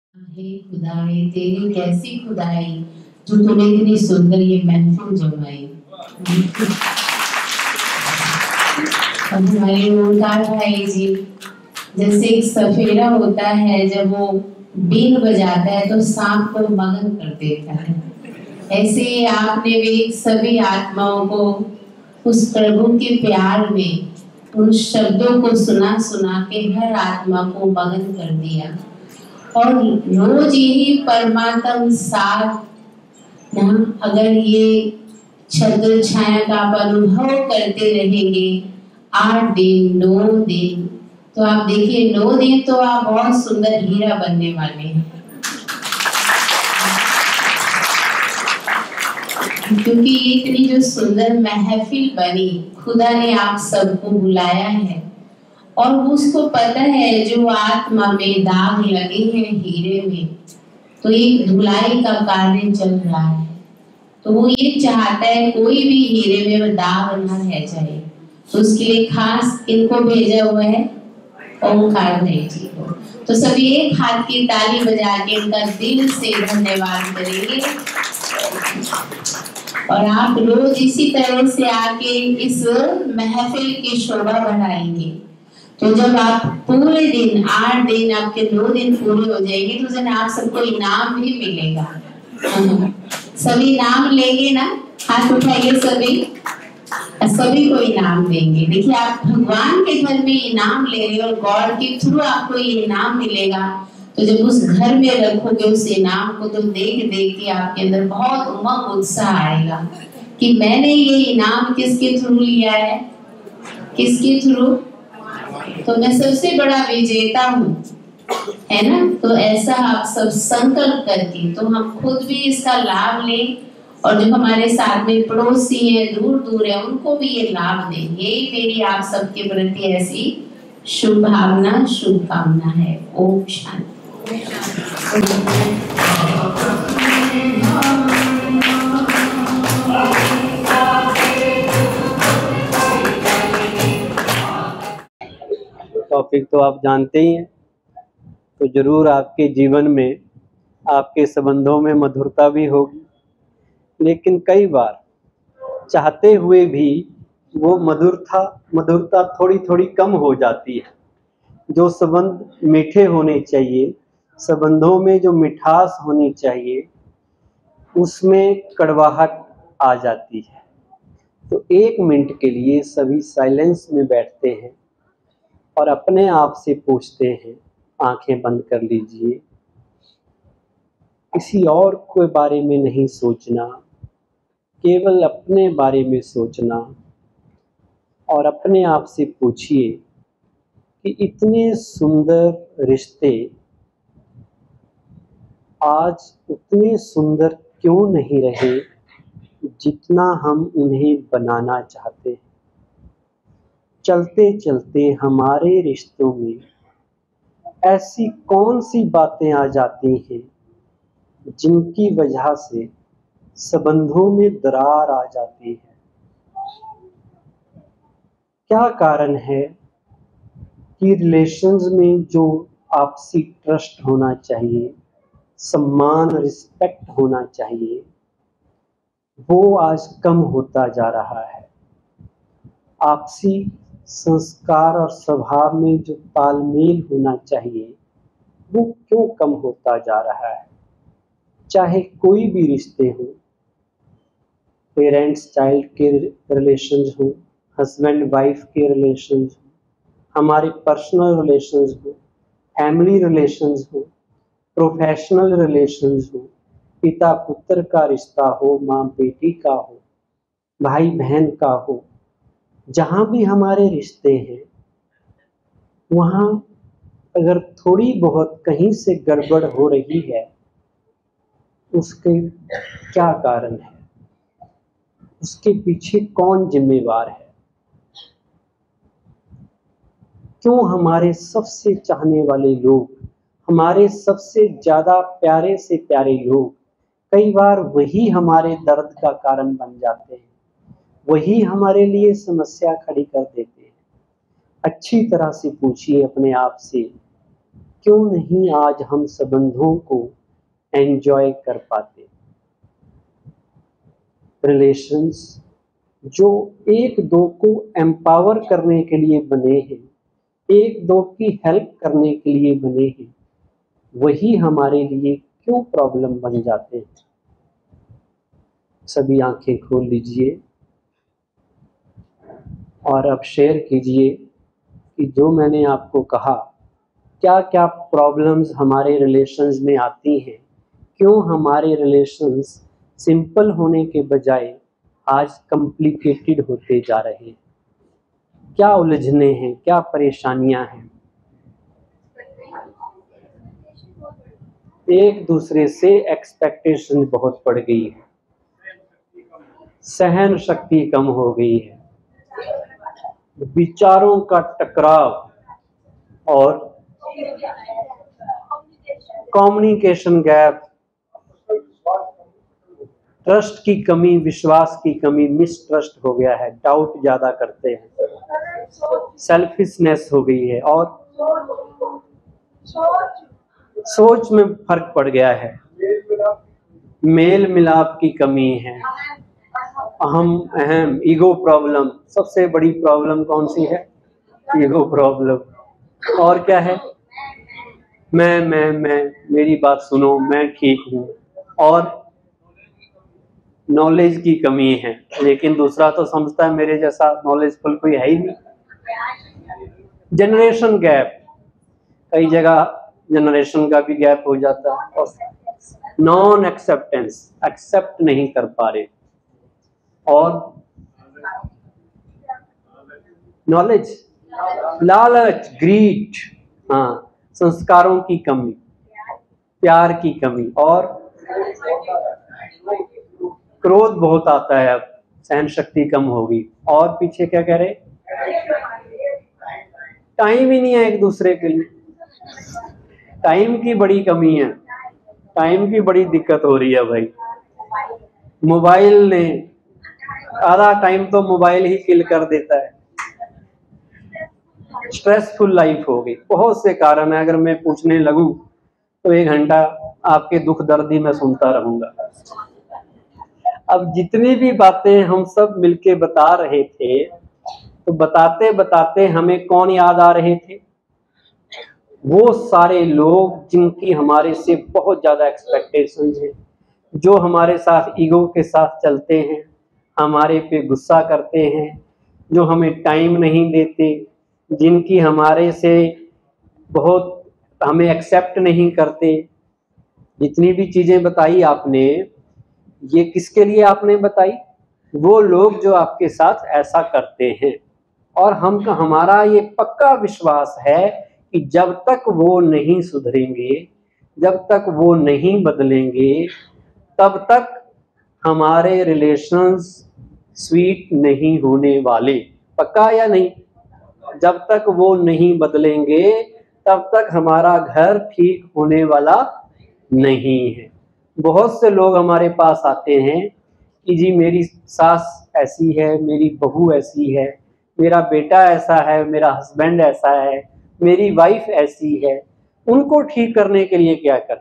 हे खुदाई तेरी कैसी खुदाई जो तूने इतनी सुंदर ये महफिल जमाई। अब हमारे ओंकार भाई जी जैसे एक सफेरा होता है, जब वो बीन बजाता है तो सांप को मगन कर देता है, ऐसे ही आपने भी सभी आत्माओं को उस प्रभु के प्यार में उन शब्दों को सुना सुना के हर आत्मा को मगन कर दिया। और रोज यही परमात्म साथ ना, अगर ये छत्र छाया का आप अनुभव करते रहेंगे 8 दिन 9 दिन, तो आप देखिए 9 दिन तो आप बहुत सुंदर हीरा बनने वाले हैं। क्योंकि इतनी जो सुंदर महफिल बनी, खुदा ने आप सबको बुलाया है और उसको पता है जो आत्मा में दाग लगे हैं हीरे में, तो एक धुलाई का कार्य चल रहा है। तो वो ये चाहता है कोई भी हीरे में दाग ना रह जाए, तो उसके लिए खास इनको भेजा हुआ है ओंकार भाई जी को। तो सभी एक हाथ की ताली बजा के इनका दिल से धन्यवाद करेंगे। और आप रोज इसी तरह से आके इस महफिल की शोभा बढ़ाएंगे। तो जब आप पूरे दिन 8 दिन, आपके 2 दिन पूरे हो जाएंगे, तो जन आप सबको इनाम भी मिलेगा। सभी इनाम लेंगे ना, हाथ उठाइए सभी, सभी को इनाम देंगे। देखिए आप भगवान के घर में इनाम ले रहे हो और गॉड के थ्रू आपको ये इनाम मिलेगा। तो जब उस घर में रखोगे उस इनाम को, तो देख देख के आपके अंदर बहुत उमंग उत्साह आएगा कि मैंने ये इनाम किसके थ्रू लिया है, किसके थ्रू। तो मैं सबसे बड़ा विजेता हूँ, है ना। तो ऐसा आप सब संकल्प करके तो हम खुद भी इसका लाभ लें, और जो हमारे साथ में पड़ोसी है, दूर दूर है, उनको भी ये लाभ दें। यही मेरी आप सबके प्रति ऐसी शुभ भावना, शुभकामना है। ओम शांति। टॉपिक तो आप जानते ही हैं, तो जरूर आपके जीवन में, आपके संबंधों में मधुरता भी होगी, लेकिन कई बार चाहते हुए भी वो मधुरता थोड़ी थोड़ी कम हो जाती है। जो संबंध मीठे होने चाहिए, संबंधों में जो मिठास होनी चाहिए, उसमें कड़वाहट आ जाती है। तो 1 मिनट के लिए सभी साइलेंस में बैठते हैं और अपने आप से पूछते हैं, आंखें बंद कर लीजिए, किसी और के बारे में नहीं सोचना, केवल अपने बारे में सोचना, और अपने आप से पूछिए कि इतने सुंदर रिश्ते आज उतने सुंदर क्यों नहीं रहे जितना हम उन्हें बनाना चाहते हैं। चलते चलते हमारे रिश्तों में ऐसी कौन सी बातें आ जाती हैं जिनकी वजह से संबंधों में दरार आ जाती है। क्या कारण है कि रिलेशंस में जो आपसी ट्रस्ट होना चाहिए, सम्मान, रिस्पेक्ट होना चाहिए, वो आज कम होता जा रहा है। आपसी संस्कार और स्वभाव में जो तालमेल होना चाहिए वो क्यों कम होता जा रहा है। चाहे कोई भी रिश्ते हो, पेरेंट्स चाइल्ड के रिलेशंस हो, हस्बैंड वाइफ के रिलेशंस हो, हमारे पर्सनल रिलेशंस हो, फैमिली रिलेशंस हो, प्रोफेशनल रिलेशंस हो, पिता पुत्र का रिश्ता हो, माँ बेटी का हो, भाई बहन का हो, जहाँ भी हमारे रिश्ते हैं वहाँ अगर थोड़ी बहुत कहीं से गड़बड़ हो रही है, उसके क्या कारण है, उसके पीछे कौन जिम्मेवार है। क्यों हमारे सबसे चाहने वाले लोग, हमारे सबसे ज्यादा प्यारे से प्यारे लोग, कई बार वही हमारे दर्द का कारण बन जाते हैं, वही हमारे लिए समस्या खड़ी कर देते हैं। अच्छी तरह से पूछिए अपने आप से क्यों नहीं आज हम संबंधों को एंजॉय कर पाते। रिलेशंस जो एक दो को एम्पावर करने के लिए बने हैं, एक दो की हेल्प करने के लिए बने हैं, वही हमारे लिए क्यों प्रॉब्लम बन जाते हैं। सभी आंखें खोल लीजिए और अब शेयर कीजिए कि जो मैंने आपको कहा, क्या क्या प्रॉब्लम्स हमारे रिलेशंस में आती हैं, क्यों हमारे रिलेशंस सिंपल होने के बजाय आज कॉम्प्लिकेटेड होते जा रहे हैं, क्या उलझने हैं, क्या परेशानियां हैं। एक दूसरे से एक्सपेक्टेशन बहुत बढ़ गई है, सहन शक्ति कम हो गई है, विचारों का टकराव और कम्युनिकेशन गैप, ट्रस्ट की कमी, विश्वास की कमी, मिसट्रस्ट हो गया है, डाउट ज्यादा करते हैं, सेल्फिशनेस हो गई है और सोच में फर्क पड़ गया है, मेल मिलाप की कमी है, अहम ईगो प्रॉब्लम। सबसे बड़ी प्रॉब्लम कौन सी है? Ego problem. और क्या है? मैं, मेरी बात सुनो, मैं ठीक हूं। और नॉलेज की कमी है, लेकिन दूसरा तो समझता है मेरे जैसा नॉलेजफुल कोई है ही नहीं। जनरेशन गैप, कई जगह जनरेशन का भी गैप हो जाता है। और नॉन एक्सेप्टेंस, एक्सेप्ट नहीं कर पा रहे। और नॉलेज, लालच, ग्रीड, हाँ, संस्कारों की कमी, प्यार की कमी और क्रोध बहुत आता है। अब सहन शक्ति कम होगी। और पीछे क्या कह रहे? टाइम ही नहीं है एक दूसरे के लिए, टाइम की बड़ी कमी है, टाइम की बड़ी दिक्कत हो रही है भाई। मोबाइल ने आधा टाइम तो मोबाइल ही किल कर देता है। स्ट्रेसफुल लाइफ हो गई, बहुत से कारण है। अगर मैं पूछने लगूं तो 1 घंटा आपके दुख दर्द ही मैं सुनता रहूंगा। अब जितनी भी बातें हम सब मिलके बता रहे थे, तो बताते बताते हमें कौन याद आ रहे थे? वो सारे लोग जिनकी हमारे से बहुत ज्यादा एक्सपेक्टेशंस हैं, जो हमारे साथ ईगो के साथ चलते हैं, हमारे पे गुस्सा करते हैं, जो हमें टाइम नहीं देते, जिनकी हमारे से बहुत हमें एक्सेप्ट नहीं करते। जितनी भी चीजें बताई आपने, ये किसके लिए आपने बताई? वो लोग जो आपके साथ ऐसा करते हैं। और हमारा ये पक्का विश्वास है कि जब तक वो नहीं सुधरेंगे, जब तक वो नहीं बदलेंगे, तब तक हमारे रिलेशंस स्वीट नहीं होने वाले। पक्का या नहीं? जब तक वो नहीं बदलेंगे, तब तक हमारा घर ठीक होने वाला नहीं है। बहुत से लोग हमारे पास आते हैं कि जी मेरी सास ऐसी है, मेरी बहू ऐसी है, मेरा बेटा ऐसा है, मेरा हस्बैंड ऐसा है, मेरी वाइफ ऐसी है, उनको ठीक करने के लिए क्या करें?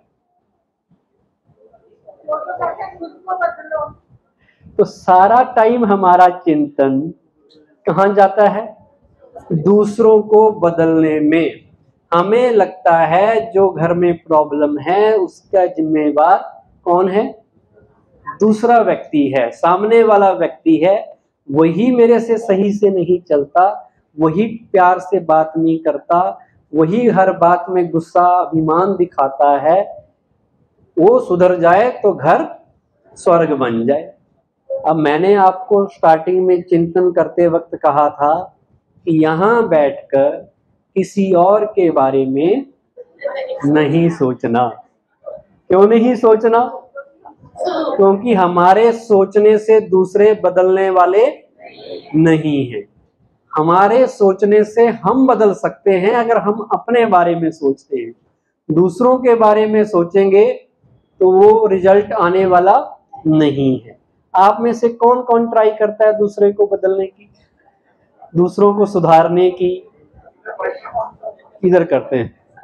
तो सारा टाइम हमारा चिंतन कहाँ जाता है? दूसरों को बदलने में। हमें लगता है जो घर में प्रॉब्लम है उसका जिम्मेवार कौन है? दूसरा व्यक्ति है, सामने वाला व्यक्ति है। वही मेरे से सही से नहीं चलता, वही प्यार से बात नहीं करता, वही हर बात में गुस्सा अभिमान दिखाता है। वो सुधर जाए तो घर स्वर्ग बन जाए। अब मैंने आपको स्टार्टिंग में चिंतन करते वक्त कहा था कि यहाँ बैठकर किसी और के बारे में नहीं सोचना। क्यों नहीं सोचना? क्योंकि हमारे सोचने से दूसरे बदलने वाले नहीं हैं। हमारे सोचने से हम बदल सकते हैं अगर हम अपने बारे में सोचते हैं। दूसरों के बारे में सोचेंगे तो वो रिजल्ट आने वाला नहीं है। आप में से कौन कौन ट्राई करता है दूसरे को बदलने की, दूसरों को सुधारने की? किधर करते हैं?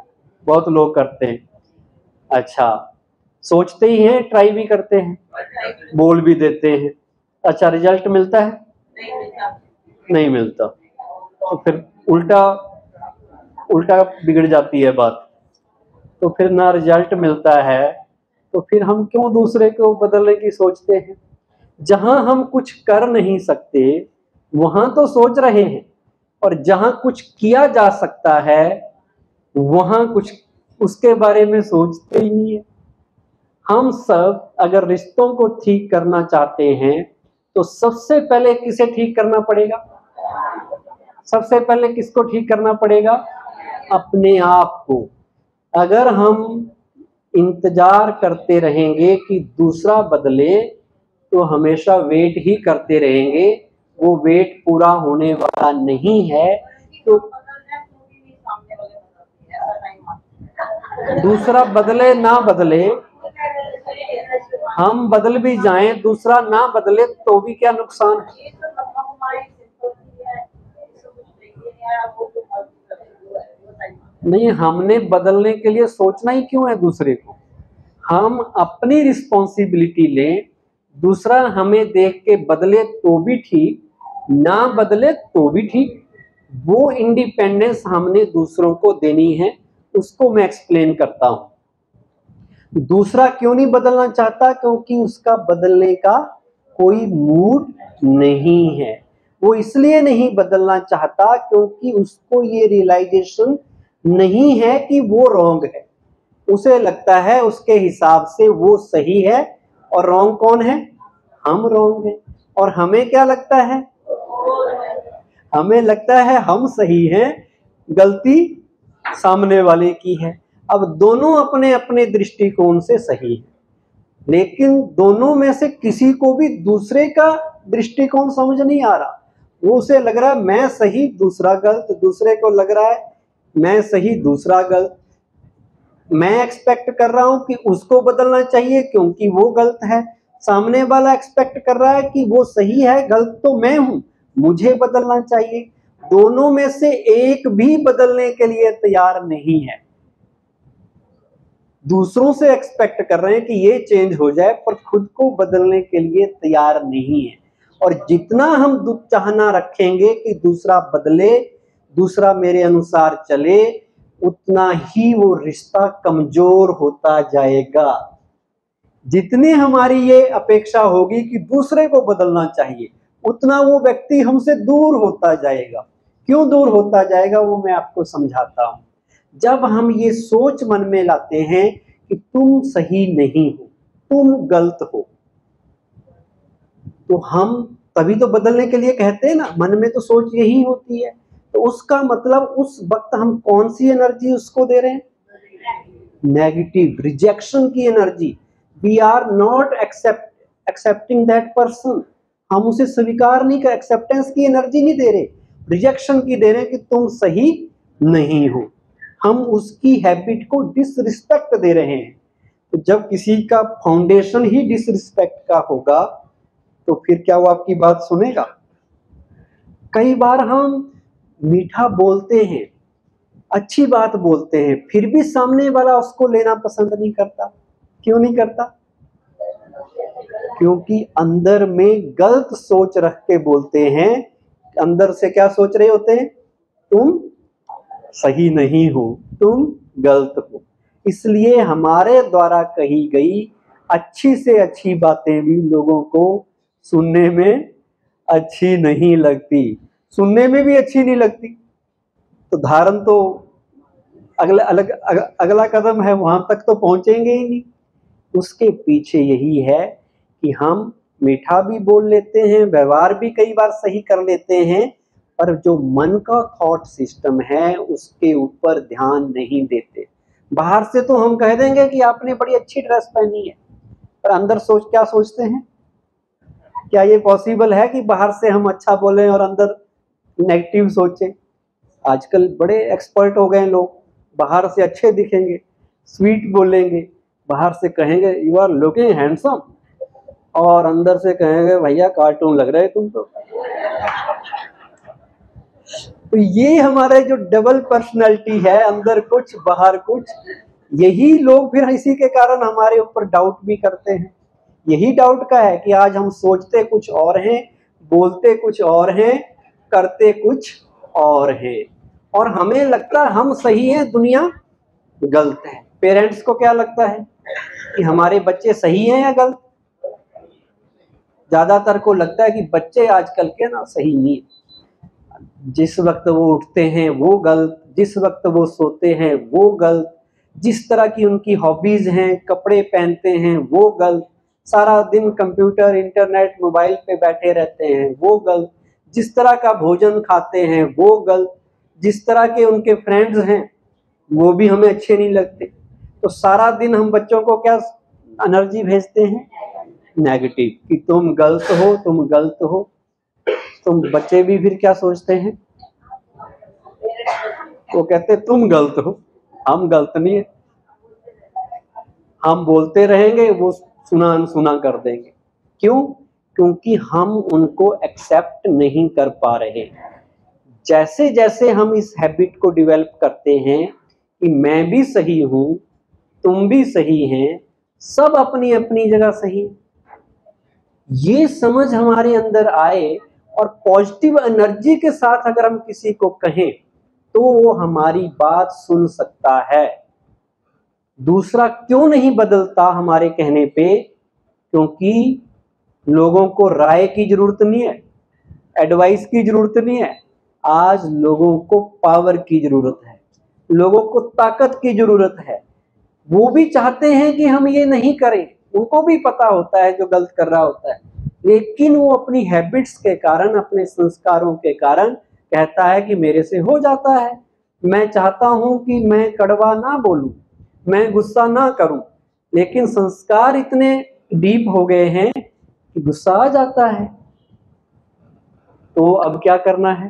बहुत लोग करते हैं। अच्छा, सोचते ही हैं, ट्राई भी करते हैं, बोल भी देते हैं। अच्छा, रिजल्ट मिलता है? नहीं मिलता। तो फिर उल्टा बिगड़ जाती है बात। तो फिर ना रिजल्ट मिलता है, तो फिर हम क्यों दूसरे को बदलने की सोचते हैं? जहां हम कुछ कर नहीं सकते वहां तो सोच रहे हैं, और जहां कुछ किया जा सकता है वहां कुछ उसके बारे में सोचते ही नहीं है। हम सब अगर रिश्तों को ठीक करना चाहते हैं तो सबसे पहले किसे ठीक करना पड़ेगा? सबसे पहले किसको ठीक करना पड़ेगा? अपने आप को। अगर हम इंतजार करते रहेंगे कि दूसरा बदले तो हमेशा वेट ही करते रहेंगे, वो वेट पूरा होने वाला नहीं है। तो दूसरा बदले ना बदले, हम बदल भी जाएं, दूसरा ना बदले तो भी क्या नुकसान है? नहीं, हमने बदलने के लिए सोचना ही क्यों है दूसरे को? हम अपनी रिस्पॉन्सिबिलिटी लें, दूसरा हमें देख के बदले तो भी ठीक, ना बदले तो भी ठीक। वो इंडिपेंडेंस हमने दूसरों को देनी है, उसको मैं एक्सप्लेन करता हूं। दूसरा क्यों नहीं बदलना चाहता? क्योंकि उसका बदलने का कोई मूड नहीं है। वो इसलिए नहीं बदलना चाहता क्योंकि उसको ये रियलाइजेशन नहीं है कि वो रॉन्ग है। उसे लगता है उसके हिसाब से वो सही है, और रॉन्ग कौन है? हम रॉन्ग हैं। और हमें क्या लगता है? हमें लगता है हम सही हैं, गलती सामने वाले की है। अब दोनों अपने अपने दृष्टिकोण से सही है, लेकिन दोनों में से किसी को भी दूसरे का दृष्टिकोण समझ नहीं आ रहा। वो उसे लग रहा है मैं सही दूसरा गलत, दूसरे को लग रहा है मैं सही दूसरा गलत। मैं एक्सपेक्ट कर रहा हूं कि उसको बदलना चाहिए क्योंकि वो गलत है, सामने वाला एक्सपेक्ट कर रहा है कि वो सही है, गलत तो मैं हूं, मुझे बदलना चाहिए। दोनों में से एक भी बदलने के लिए तैयार नहीं है। दूसरों से एक्सपेक्ट कर रहे हैं कि ये चेंज हो जाए, पर खुद को बदलने के लिए तैयार नहीं है। और जितना हम चाहना रखेंगे कि दूसरा बदले, दूसरा मेरे अनुसार चले, उतना ही वो रिश्ता कमजोर होता जाएगा। जितनी हमारी ये अपेक्षा होगी कि दूसरे को बदलना चाहिए, उतना वो व्यक्ति हमसे दूर होता जाएगा। क्यों दूर होता जाएगा वो मैं आपको समझाता हूं। जब हम ये सोच मन में लाते हैं कि तुम सही नहीं हो, तुम गलत हो, तो हम तभी तो बदलने के लिए कहते हैं ना, मन में तो सोच यही होती है। तो उसका मतलब उस वक्त हम कौन सी एनर्जी उसको दे रहे हैं? नेगेटिव, रिजेक्शन की energy. We are not accepting that person. हम उसे स्वीकार नहीं कर, एक्सेप्टेंस की एनर्जी नहीं दे रहे, रिजेक्शन की दे रहे कि तुम सही नहीं हो। हम उसकी हैबिट को डिसरिस्पेक्ट दे रहे हैं। तो जब किसी का फाउंडेशन ही डिसरिस्पेक्ट का होगा तो फिर क्या वो आपकी बात सुनेगा? कई बार हम मीठा बोलते हैं, अच्छी बात बोलते हैं, फिर भी सामने वाला उसको लेना पसंद नहीं करता। क्यों नहीं करता? क्योंकि अंदर में गलत सोच रख के बोलते हैं। अंदर से क्या सोच रहे होते हैं? तुम सही नहीं हो, तुम गलत हो। इसलिए हमारे द्वारा कही गई अच्छी से अच्छी बातें भी लोगों को सुनने में अच्छी नहीं लगती, सुनने में भी अच्छी नहीं लगती। तो धारण तो अगला कदम है, वहां तक तो पहुंचेंगे ही नहीं। उसके पीछे यही है कि हम मीठा भी बोल लेते हैं, व्यवहार भी कई बार सही कर लेते हैं, पर जो मन का थॉट सिस्टम है उसके ऊपर ध्यान नहीं देते। बाहर से तो हम कह देंगे कि आपने बड़ी अच्छी ड्रेस पहनी है, पर अंदर क्या सोचते हैं? क्या ये पॉसिबल है कि बाहर से हम अच्छा बोलें और अंदर नेगेटिव सोचें? आजकल बड़े एक्सपर्ट हो गए लोग, बाहर से अच्छे दिखेंगे, स्वीट बोलेंगे, बाहर से कहेंगे यू आर लुकिंग हैंडसम, और अंदर से कहेंगे भैया कार्टून लग रहे तुम तो ये हमारे जो डबल पर्सनैलिटी है, अंदर कुछ बाहर कुछ, यही लोग फिर इसी के कारण हमारे ऊपर डाउट भी करते हैं। यही डाउट का है कि आज हम सोचते कुछ और हैं, बोलते कुछ और हैं, करते कुछ और हैं, और हमें लगता है हम सही हैं, दुनिया गलत है। पेरेंट्स को क्या लगता है कि हमारे बच्चे सही हैं या गलत? ज्यादातर को लगता है कि बच्चे आजकल के ना सही नहीं, जिस वक्त वो उठते हैं वो गलत, जिस वक्त वो सोते हैं वो गलत, जिस तरह की उनकी हॉबीज हैं, कपड़े पहनते हैं वो गलत, सारा दिन कंप्यूटर, इंटरनेट, मोबाइल पे बैठे रहते हैं वो गलत, जिस तरह का भोजन खाते हैं वो गलत, जिस तरह के उनके फ्रेंड्स हैं वो भी हमें अच्छे नहीं लगते। तो सारा दिन हम बच्चों को क्या एनर्जी भेजते हैं? नेगेटिव, कि तुम गलत हो, तुम गलत हो। तो बच्चे भी फिर क्या सोचते हैं? वो कहते तुम गलत हो, हम गलत नहीं है। हम बोलते रहेंगे, वो सुना अनसुना कर देंगे। क्यों? क्योंकि हम उनको एक्सेप्ट नहीं कर पा रहे। जैसे जैसे हम इस हैबिट को डेवलप करते हैं कि मैं भी सही हूं, तुम भी सही हैं, सब अपनी अपनी जगह सही, ये समझ हमारे अंदर आए और पॉजिटिव एनर्जी के साथ अगर हम किसी को कहें तो वो हमारी बात सुन सकता है। दूसरा क्यों नहीं बदलता हमारे कहने पे? क्योंकि लोगों को राय की जरूरत नहीं है, एडवाइस की जरूरत नहीं है। आज लोगों को पावर की जरूरत है, लोगों को ताकत की जरूरत है। वो भी चाहते हैं कि हम ये नहीं करें, उनको भी पता होता है जो गलत कर रहा होता है, लेकिन वो अपनी हैबिट्स के कारण, अपने संस्कारों के कारण कहता है कि मेरे से हो जाता है। मैं चाहता हूं कि मैं कड़वा ना बोलूं, मैं गुस्सा ना करूं, लेकिन संस्कार इतने डीप हो गए हैं कि गुस्सा आ जाता है। तो अब क्या करना है?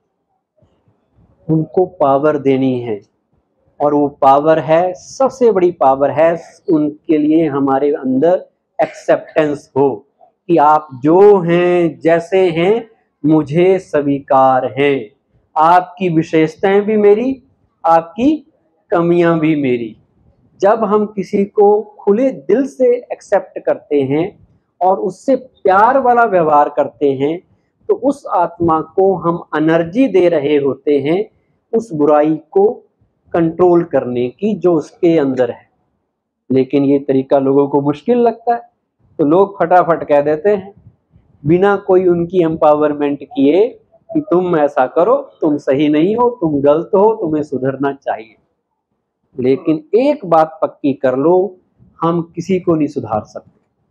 उनको पावर देनी है, और वो पावर है, सबसे बड़ी पावर है उनके लिए हमारे अंदर एक्सेप्टेंस हो कि आप जो हैं, जैसे हैं, मुझे स्वीकार हैं। आपकी विशेषताएं भी मेरी, आपकी कमियां भी मेरी। जब हम किसी को खुले दिल से एक्सेप्ट करते हैं और उससे प्यार वाला व्यवहार करते हैं, तो उस आत्मा को हम एनर्जी दे रहे होते हैं उस बुराई को कंट्रोल करने की जो उसके अंदर है। लेकिन ये तरीका लोगों को मुश्किल लगता है, तो लोग फटाफट कह देते हैं बिना कोई उनकी एम्पावरमेंट किए कि तुम ऐसा करो, तुम सही नहीं हो, तुम गलत हो, तुम्हें सुधरना चाहिए। लेकिन एक बात पक्की कर लो, हम किसी को नहीं सुधार सकते।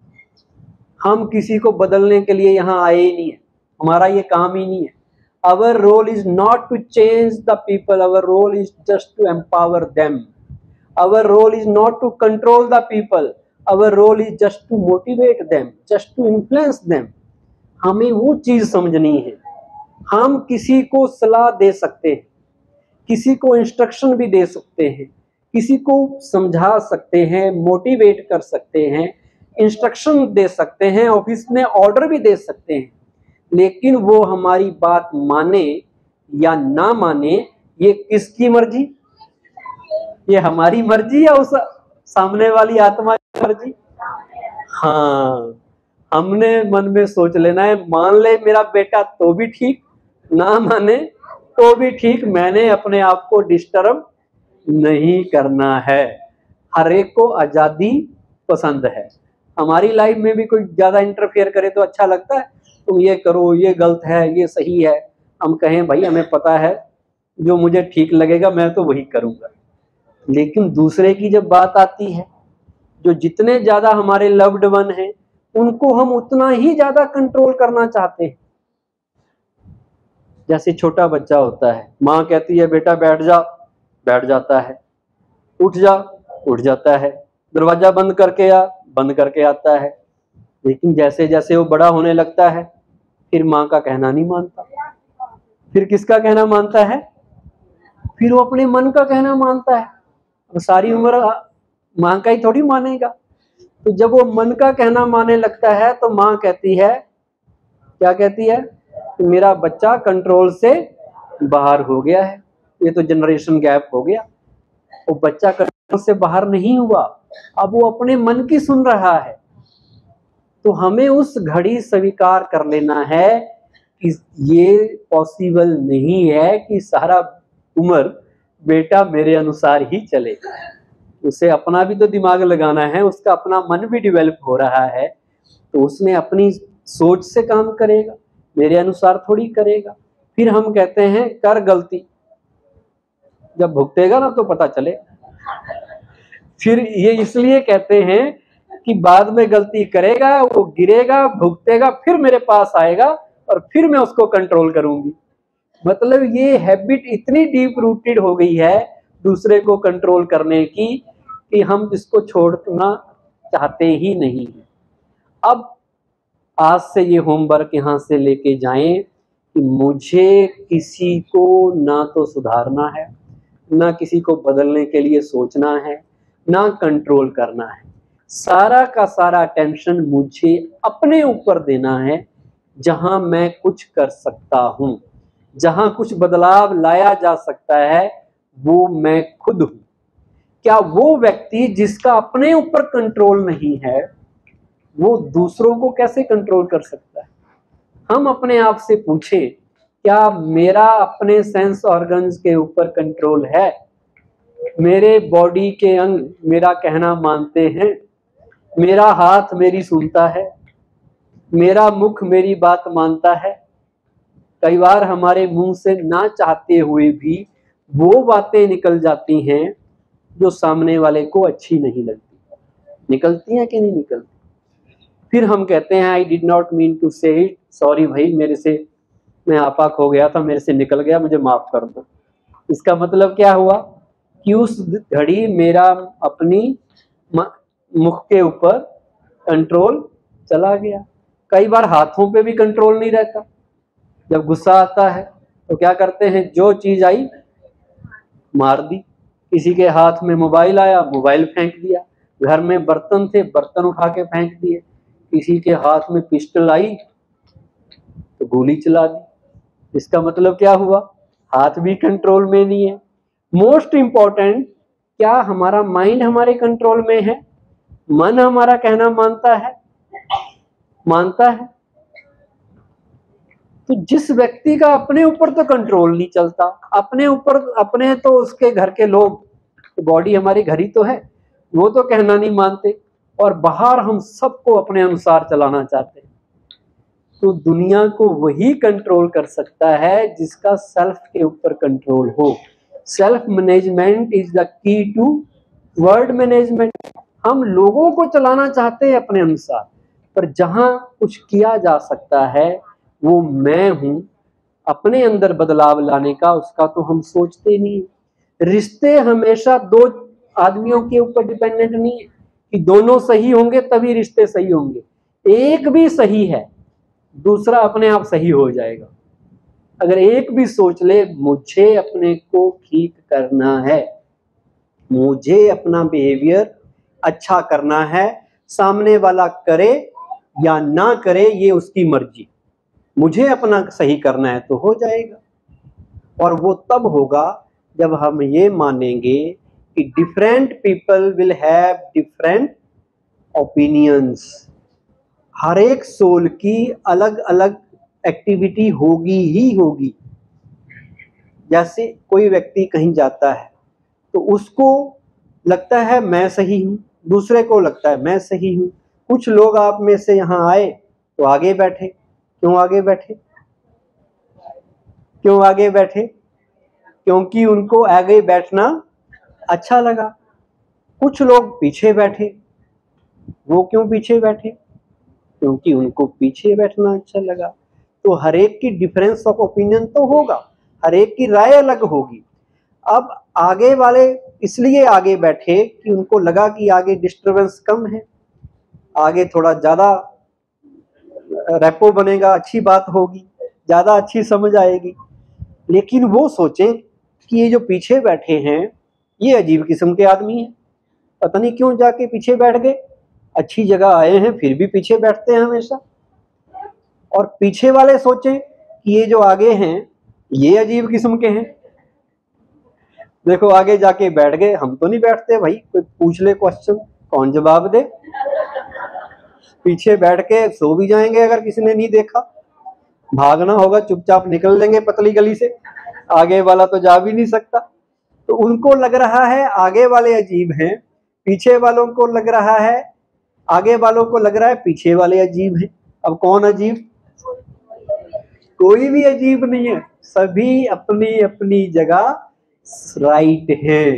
हम किसी को बदलने के लिए यहाँ आए ही नहीं है, हमारा ये काम ही नहीं है। Our role is not to change the people, our role is just to empower them. Our role is not to control the people, our role is just to motivate them, just to influence them. हमें वो चीज समझनी है। हम किसी को सलाह दे सकते हैं, किसी को इंस्ट्रक्शन भी दे सकते हैं, किसी को समझा सकते हैं, मोटिवेट कर सकते हैं, इंस्ट्रक्शन दे सकते हैं, ऑफिस में ऑर्डर भी दे सकते हैं, लेकिन वो हमारी बात माने या ना माने, ये किसकी मर्जी? ये हमारी मर्जी या उस सामने वाली आत्मा की मर्जी? हाँ, हमने मन में सोच लेना है, मान ले मेरा बेटा तो भी ठीक, ना माने तो भी ठीक, मैंने अपने आप को डिस्टर्ब नहीं करना है। हर एक को आजादी पसंद है। हमारी लाइफ में भी कोई ज्यादा इंटरफेयर करे तो अच्छा लगता है, तुम ये करो, ये गलत है, ये सही है। हम कहें भाई हमें पता है जो मुझे ठीक लगेगा मैं तो वही करूंगा। लेकिन दूसरे की जब बात आती है, जो जितने ज्यादा हमारे लव्ड वन हैं उनको हम उतना ही ज्यादा कंट्रोल करना चाहते हैं। जैसे छोटा बच्चा होता है, माँ कहती है बेटा बैठ जा, बैठ जाता है, उठ जा, उठ जाता है, दरवाजा बंद करके आ, बंद करके आता है। लेकिन जैसे जैसे वो बड़ा होने लगता है फिर माँ का कहना नहीं मानता। फिर किसका कहना मानता है? फिर वो अपने मन का कहना मानता है। और सारी उम्र माँ का ही थोड़ी मानेगा। तो जब वो मन का कहना मानने लगता है तो माँ कहती है, क्या कहती है? कि मेरा बच्चा कंट्रोल से बाहर हो गया है, ये तो जनरेशन गैप हो गया। वो बच्चा कंट्रोल से बाहर नहीं हुआ, अब वो अपने मन की सुन रहा है। तो हमें उस घड़ी स्वीकार कर लेना है कि ये पॉसिबल नहीं है कि सारा उम्र बेटा मेरे अनुसार ही चले। उसे अपना भी तो दिमाग लगाना है, उसका अपना मन भी डेवलप हो रहा है, तो उसने अपनी सोच से काम करेगा, मेरे अनुसार थोड़ी करेगा। फिर हम कहते हैं कर गलती, जब भुगतेगा ना तो पता चले। फिर ये इसलिए कहते हैं कि बाद में गलती करेगा, वो गिरेगा, भुगतेगा, फिर मेरे पास आएगा और फिर मैं उसको कंट्रोल करूंगी। मतलब ये हैबिट इतनी डीप रूटेड हो गई है दूसरे को कंट्रोल करने की कि हम इसको छोड़ना चाहते ही नहीं। अब आज से ये होमवर्क यहाँ से लेके जाएं कि मुझे किसी को ना तो सुधारना है, ना किसी को बदलने के लिए सोचना है, ना कंट्रोल करना है। सारा का सारा टेंशन मुझे अपने ऊपर देना है। जहां मैं कुछ कर सकता हूं, जहां कुछ बदलाव लाया जा सकता है, वो मैं खुद हूं। क्या वो व्यक्ति जिसका अपने ऊपर कंट्रोल नहीं है, वो दूसरों को कैसे कंट्रोल कर सकता है? हम अपने आप से पूछें, क्या मेरा अपने सेंस ऑर्गन्स के ऊपर कंट्रोल है? मेरे बॉडी के अंग मेरा कहना मानते हैं? मेरा हाथ मेरी सुनता है? मेरा मुख मेरी बात मानता है? कई बार हमारे मुंह से ना चाहते हुए भी वो बातें निकल जाती हैं जो सामने वाले को अच्छी नहीं लगती। निकलती हैं कि नहीं निकलती? फिर हम कहते हैं I did not mean to say it, sorry भाई, मेरे से मैं आपा खो गया था, मेरे से निकल गया, मुझे माफ कर दो। इसका मतलब क्या हुआ कि उस घड़ी मेरा अपनी मुख के ऊपर कंट्रोल चला गया। कई बार हाथों पे भी कंट्रोल नहीं रहता। जब गुस्सा आता है तो क्या करते हैं, जो चीज आई मार दी। किसी के हाथ में मोबाइल आया, मोबाइल फेंक दिया। घर में बर्तन थे, बर्तन उठा के फेंक दिए। किसी के हाथ में पिस्टल आई तो गोली चला दी। इसका मतलब क्या हुआ, हाथ भी कंट्रोल में नहीं है। मोस्ट इंपॉर्टेंट, क्या हमारा माइंड हमारे कंट्रोल में है? मन हमारा कहना मानता है? मानता है? तो जिस व्यक्ति का अपने ऊपर तो कंट्रोल नहीं चलता, अपने ऊपर, अपने तो उसके घर के लोग, बॉडी हमारी घर ही तो है, वो तो कहना नहीं मानते, और बाहर हम सबको अपने अनुसार चलाना चाहते हैं। तो दुनिया को वही कंट्रोल कर सकता है जिसका सेल्फ के ऊपर कंट्रोल हो। Self management is the key to world management. हम लोगों को चलाना चाहते हैं अपने अनुसार, पर जहां कुछ किया जा सकता है वो मैं हूं। अपने अंदर बदलाव लाने का, उसका तो हम सोचते नहीं। रिश्ते हमेशा दो आदमियों के ऊपर डिपेंडेंट नहीं है कि दोनों सही होंगे तभी रिश्ते सही होंगे। एक भी सही है, दूसरा अपने आप सही हो जाएगा। अगर एक भी सोच ले मुझे अपने को ठीक करना है, मुझे अपना बिहेवियर अच्छा करना है, सामने वाला करे या ना करे ये उसकी मर्जी, मुझे अपना सही करना है तो हो जाएगा। और वो तब होगा जब हम ये मानेंगे कि different people will have different opinions. हर एक सोल की अलग अलग एक्टिविटी होगी ही होगी। जैसे कोई व्यक्ति कहीं जाता है तो उसको लगता है मैं सही हूँ, दूसरे को लगता है मैं सही हूँ। कुछ लोग आप में से यहाँ आए तो आगे बैठे। क्यों आगे बैठे? क्यों आगे बैठे? क्योंकि उनको आगे बैठना अच्छा लगा। कुछ लोग पीछे बैठे। वो क्यों पीछे बैठे? क्योंकि उनको पीछे बैठना अच्छा लगा। तो हर एक की डिफरेंस ऑफ ओपिनियन तो होगा, हर एक की राय अलग होगी। अब आगे वाले इसलिए आगे बैठे कि उनको लगा कि आगे डिस्टरबेंस कम है, आगे थोड़ा ज्यादा रेपो बनेगा, अच्छी बात होगी, ज्यादा अच्छी समझ आएगी। लेकिन वो सोचें कि ये जो पीछे बैठे हैं ये अजीब किस्म के आदमी हैं, पता नहीं क्यों जाके पीछे बैठ गए। अच्छी जगह आए हैं फिर भी पीछे बैठते हैं हमेशा। और पीछे वाले सोचें कि ये जो आगे हैं ये अजीब किस्म के हैं। देखो आगे जाके बैठ गए, हम तो नहीं बैठते भाई, कोई पूछ ले क्वेश्चन कौन जवाब दे। पीछे बैठ के सो भी जाएंगे अगर किसी ने नहीं देखा, भागना होगा चुपचाप निकल लेंगे पतली गली से, आगे वाला तो जा भी नहीं सकता। तो उनको लग रहा है आगे वाले अजीब हैं, पीछे वालों को लग रहा है, आगे वालों को लग रहा है पीछे वाले अजीब हैं। अब कौन अजीब? कोई भी अजीब नहीं है, सभी अपनी अपनी जगह राइट हैं।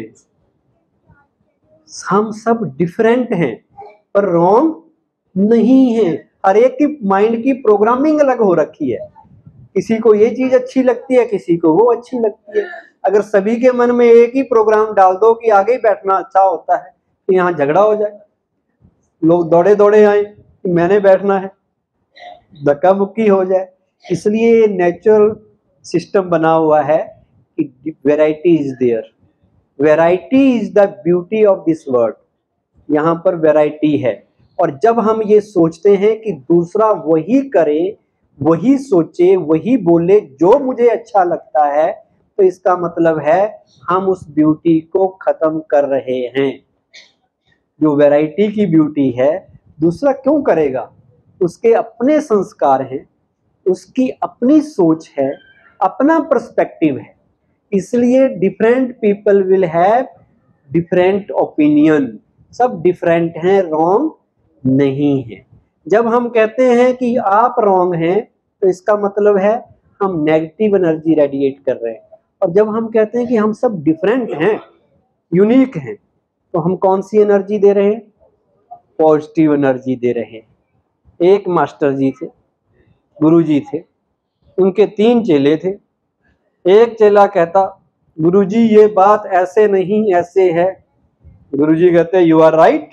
हम सब डिफरेंट हैं पर रॉन्ग नहीं है। हर एक की माइंड की प्रोग्रामिंग अलग हो रखी है, किसी को ये चीज अच्छी लगती है, किसी को वो अच्छी लगती है। अगर सभी के मन में एक ही प्रोग्राम डाल दो कि आगे ही बैठना अच्छा होता है, कि यहाँ झगड़ा हो जाए, लोग दौड़े दौड़े आए कि मैंने बैठना है, धक्का मुक्की हो जाए। इसलिए नेचुरल सिस्टम बना हुआ है कि variety is there, variety is the beauty of this world. यहाँ पर वैरायटी है, और जब हम ये सोचते हैं कि दूसरा वही करे, वही सोचे, वही बोले जो मुझे अच्छा लगता है, तो इसका मतलब है हम उस ब्यूटी को खत्म कर रहे हैं। जो वैरायटी की ब्यूटी है दूसरा क्यों करेगा? उसके अपने संस्कार हैं, उसकी अपनी सोच है, अपना पर्सपेक्टिव है। इसलिए different people will have different opinion. सब डिफरेंट हैं, रॉन्ग नहीं है। जब हम कहते हैं कि आप रॉन्ग हैं तो इसका मतलब है हम नेगेटिव एनर्जी रेडिएट कर रहे हैं, और जब हम कहते हैं कि हम सब डिफरेंट हैं, यूनिक हैं, तो हम कौन सी एनर्जी दे रहे हैं? पॉजिटिव एनर्जी दे रहे हैं। एक मास्टर जी थे, गुरु जी थे, उनके 3 चेले थे। एक चेला कहता गुरुजी ये बात ऐसे नहीं ऐसे है, गुरुजी कहते यू आर राइट।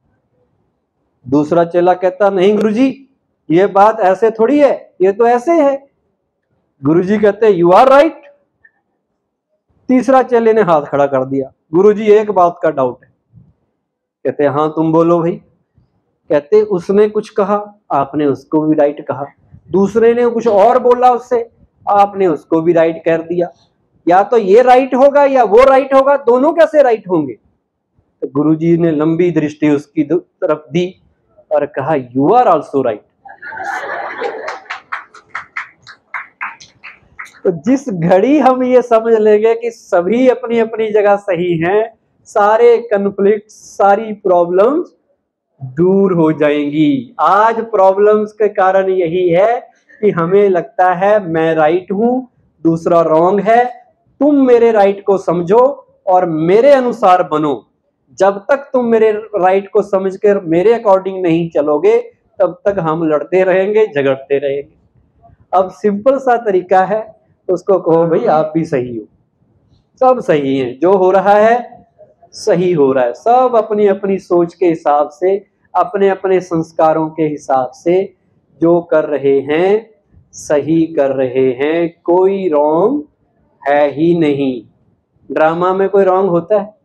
दूसरा चेला कहता नहीं गुरुजी ये बात ऐसे थोड़ी है, ये तो ऐसे है, गुरुजी कहते यू आर राइट। तीसरा चेले ने हाथ खड़ा कर दिया, गुरुजी एक बात का डाउट है। कहते हाँ तुम बोलो भाई। कहते उसने कुछ कहा, आपने उसको भी राइट कहा, दूसरे ने कुछ और बोला उससे, आपने उसको भी राइट कर दिया। या तो ये राइट होगा या वो राइट होगा, दोनों कैसे राइट होंगे? तो गुरुजी ने लंबी दृष्टि उसकी तरफ दी और कहा यू आर ऑल्सो राइट। तो जिस घड़ी हम ये समझ लेंगे कि सभी अपनी अपनी जगह सही हैं, सारे कन्फ्लिक्ट, सारी प्रॉब्लम्स दूर हो जाएंगी। आज प्रॉब्लम्स के कारण यही है कि हमें लगता है मैं राइट हूं, दूसरा रॉन्ग है। तुम मेरे राइट को समझो और मेरे अनुसार बनो। जब तक तुम मेरे राइट को समझकर मेरे अकॉर्डिंग नहीं चलोगे, तब तक हम लड़ते रहेंगे, झगड़ते रहेंगे। अब सिंपल सा तरीका है, उसको कहो भाई आप भी सही हो, सब सही है, जो हो रहा है सही हो रहा है। सब अपनी अपनी सोच के हिसाब से, अपने अपने संस्कारों के हिसाब से जो कर रहे हैं सही कर रहे हैं, कोई रॉन्ग है ही नहीं। ड्रामा में कोई रॉन्ग होता है?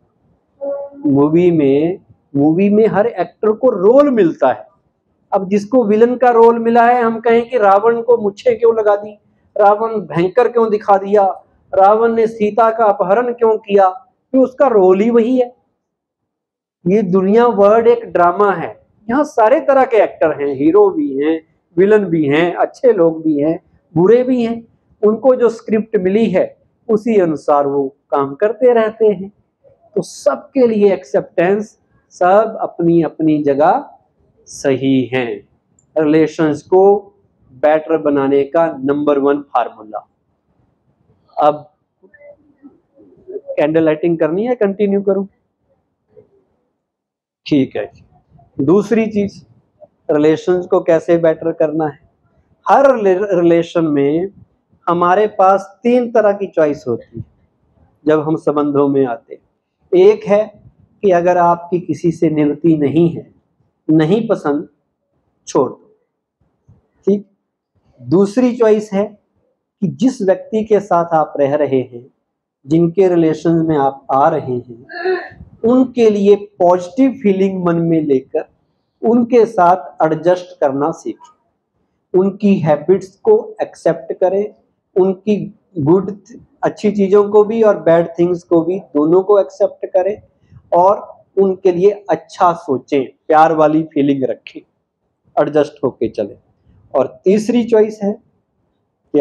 मूवी में हर एक्टर को रोल मिलता है। अब जिसको विलन का रोल मिला है, हम कहें कि रावण को मुच्छे क्यों लगा दी, रावण भयंकर क्यों दिखा दिया, रावण ने सीता का अपहरण क्यों किया, तो उसका रोल ही वही है। ये दुनिया वर्ल्ड एक ड्रामा है, यहाँ सारे तरह के एक्टर हैं, हीरो भी हैं, विलन भी हैं, अच्छे लोग भी हैं, बुरे भी हैं। उनको जो स्क्रिप्ट मिली है उसी अनुसार वो काम करते रहते हैं। तो सबके लिए एक्सेप्टेंस, सब अपनी अपनी जगह सही हैं। रिलेशंस को बेटर बनाने का नंबर 1 फार्मूला। अब कैंडल लाइटिंग करनी है, कंटिन्यू करूं? ठीक है। दूसरी चीज, रिलेशंस को कैसे बेटर करना है। हर रिलेशन में हमारे पास 3 तरह की चॉइस होती है जब हम संबंधों में आते हैं। एक है कि अगर आपकी किसी से निभती नहीं है, नहीं पसंद, छोड़ दो, ठीक। दूसरी चॉइस है कि जिस व्यक्ति के साथ आप रह रहे हैं, जिनके रिलेशन में आप आ रहे हैं, उनके लिए पॉजिटिव फीलिंग मन में लेकर उनके साथ एडजस्ट करना सीखें, उनकी हैबिट्स को एक्सेप्ट करें, उनकी गुड अच्छी चीज़ों को भी और बैड थिंग्स को भी, दोनों को एक्सेप्ट करें और उनके लिए अच्छा सोचें, प्यार वाली फीलिंग रखें, एडजस्ट होके चलें। और तीसरी चॉइस है क्या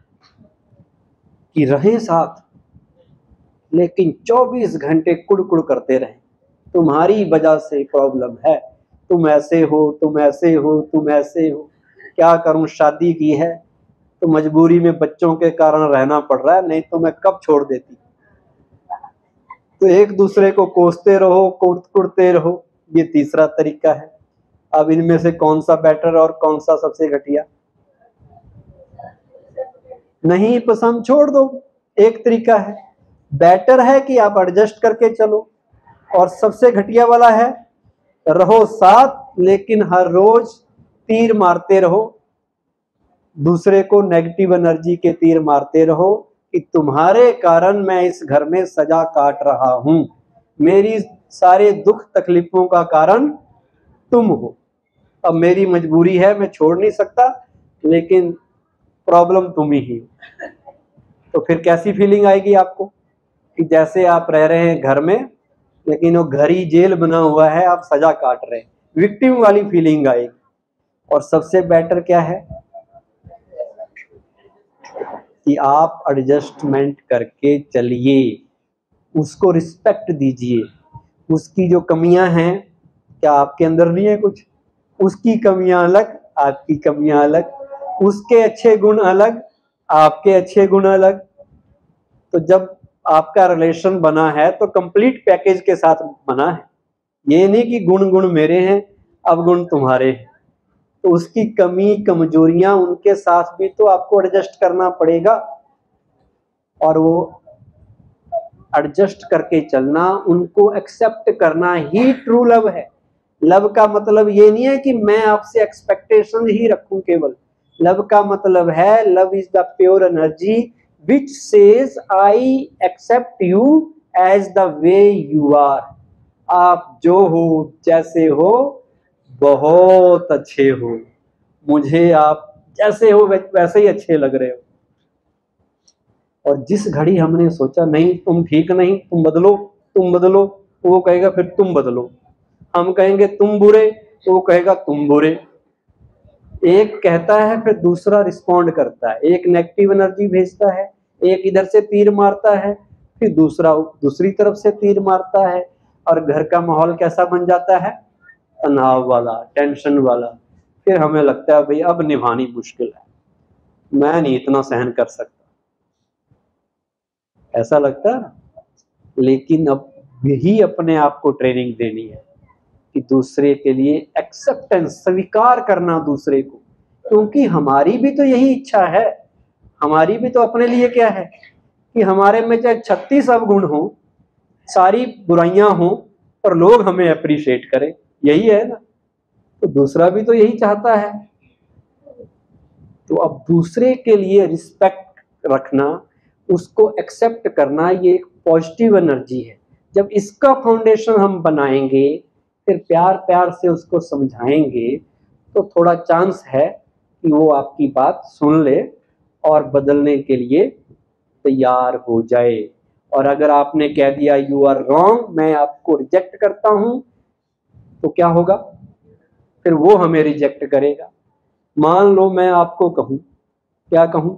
कि रहें साथ लेकिन 24 घंटे कुड़ करते रहें, तुम्हारी वजह से प्रॉब्लम है, तुम ऐसे हो, तुम ऐसे हो, तुम ऐसे हो, क्या करूं, शादी की है तो मजबूरी में बच्चों के कारण रहना पड़ रहा है, नहीं तो मैं कब छोड़ देती। तो एक दूसरे को कोसते रहो, कुड़ते रहो, ये तीसरा तरीका है। अब इनमें से कौन सा बेटर और कौन सा सबसे घटिया? नहीं पसंद छोड़ दो, एक तरीका है। बेटर है कि आप एडजस्ट करके चलो, और सबसे घटिया वाला है रहो साथ लेकिन हर रोज तीर मारते रहो, दूसरे को नेगेटिव एनर्जी के तीर मारते रहो कि तुम्हारे कारण मैं इस घर में सजा काट रहा हूं, मेरी सारे दुख तकलीफों का कारण तुम हो, अब मेरी मजबूरी है, मैं छोड़ नहीं सकता, लेकिन प्रॉब्लम तुम ही हो। तो फिर कैसी फीलिंग आएगी आपको कि जैसे आप रह रहे हैं घर में लेकिन वो घर ही जेल बना हुआ है, आप सजा काट रहे हैं, विक्टिम वाली फीलिंग आएगी। और सबसे बेटर क्या है कि आप एडजस्टमेंट करके चलिए, उसको रिस्पेक्ट दीजिए, उसकी जो कमियां हैं, क्या आपके अंदर नहीं है कुछ, उसकी कमियां अलग, आपकी कमियां अलग, उसके अच्छे गुण अलग, आपके अच्छे गुण अलग। तो जब आपका रिलेशन बना है तो कंप्लीट पैकेज के साथ बना है, ये नहीं कि गुण गुण मेरे हैं अब गुण तुम्हारे हैं। तो उसकी कमी कमजोरियां उनके साथ भी तो आपको एडजस्ट करना पड़ेगा, और वो एडजस्ट करके चलना, उनको एक्सेप्ट करना ही ट्रू लव है। लव का मतलब ये नहीं है कि मैं आपसे एक्सपेक्टेशन ही रखूं केवल, लव का मतलब है love is the pure energy which says I accept you as the way you are। आप जो हो, जैसे हो, बहुत अच्छे हो, मुझे आप जैसे हो वैसे ही अच्छे लग रहे हो। और जिस घड़ी हमने सोचा नहीं तुम ठीक नहीं, तुम बदलो, तुम बदलो, वो कहेगा फिर तुम बदलो, हम कहेंगे तुम बुरे, वो कहेगा तुम बुरे। एक कहता है फिर दूसरा रिस्पॉन्ड करता है, एक नेगेटिव एनर्जी भेजता है, एक इधर से तीर मारता है, फिर दूसरा दूसरी तरफ से तीर मारता है, और घर का माहौल कैसा बन जाता है, तनाव वाला, टेंशन वाला। फिर हमें लगता है भाई अब निभानी मुश्किल है, मैं नहीं इतना सहन कर सकता, ऐसा लगता है। लेकिन अब यही अपने आप को ट्रेनिंग देनी है कि दूसरे के लिए एक्सेप्टेंस, स्वीकार करना दूसरे को, क्योंकि हमारी भी तो यही इच्छा है, हमारी भी तो अपने लिए क्या है कि हमारे में चाहे 36 अवगुण हो, सारी बुराइयां हो, पर लोग हमें अप्रिशिएट करें, यही है ना। तो दूसरा भी तो यही चाहता है। तो अब दूसरे के लिए रिस्पेक्ट रखना, उसको एक्सेप्ट करना, ये एक पॉजिटिव एनर्जी है। जब इसका फाउंडेशन हम बनाएंगे, फिर प्यार प्यार से उसको समझाएंगे, तो थोड़ा चांस है कि वो आपकी बात सुन ले और बदलने के लिए तैयार हो जाए। और अगर आपने कह दिया यू आर रॉन्ग, मैं आपको रिजेक्ट करता हूं, तो क्या होगा, फिर वो हमें रिजेक्ट करेगा। मान लो मैं आपको कहूं, क्या कहूं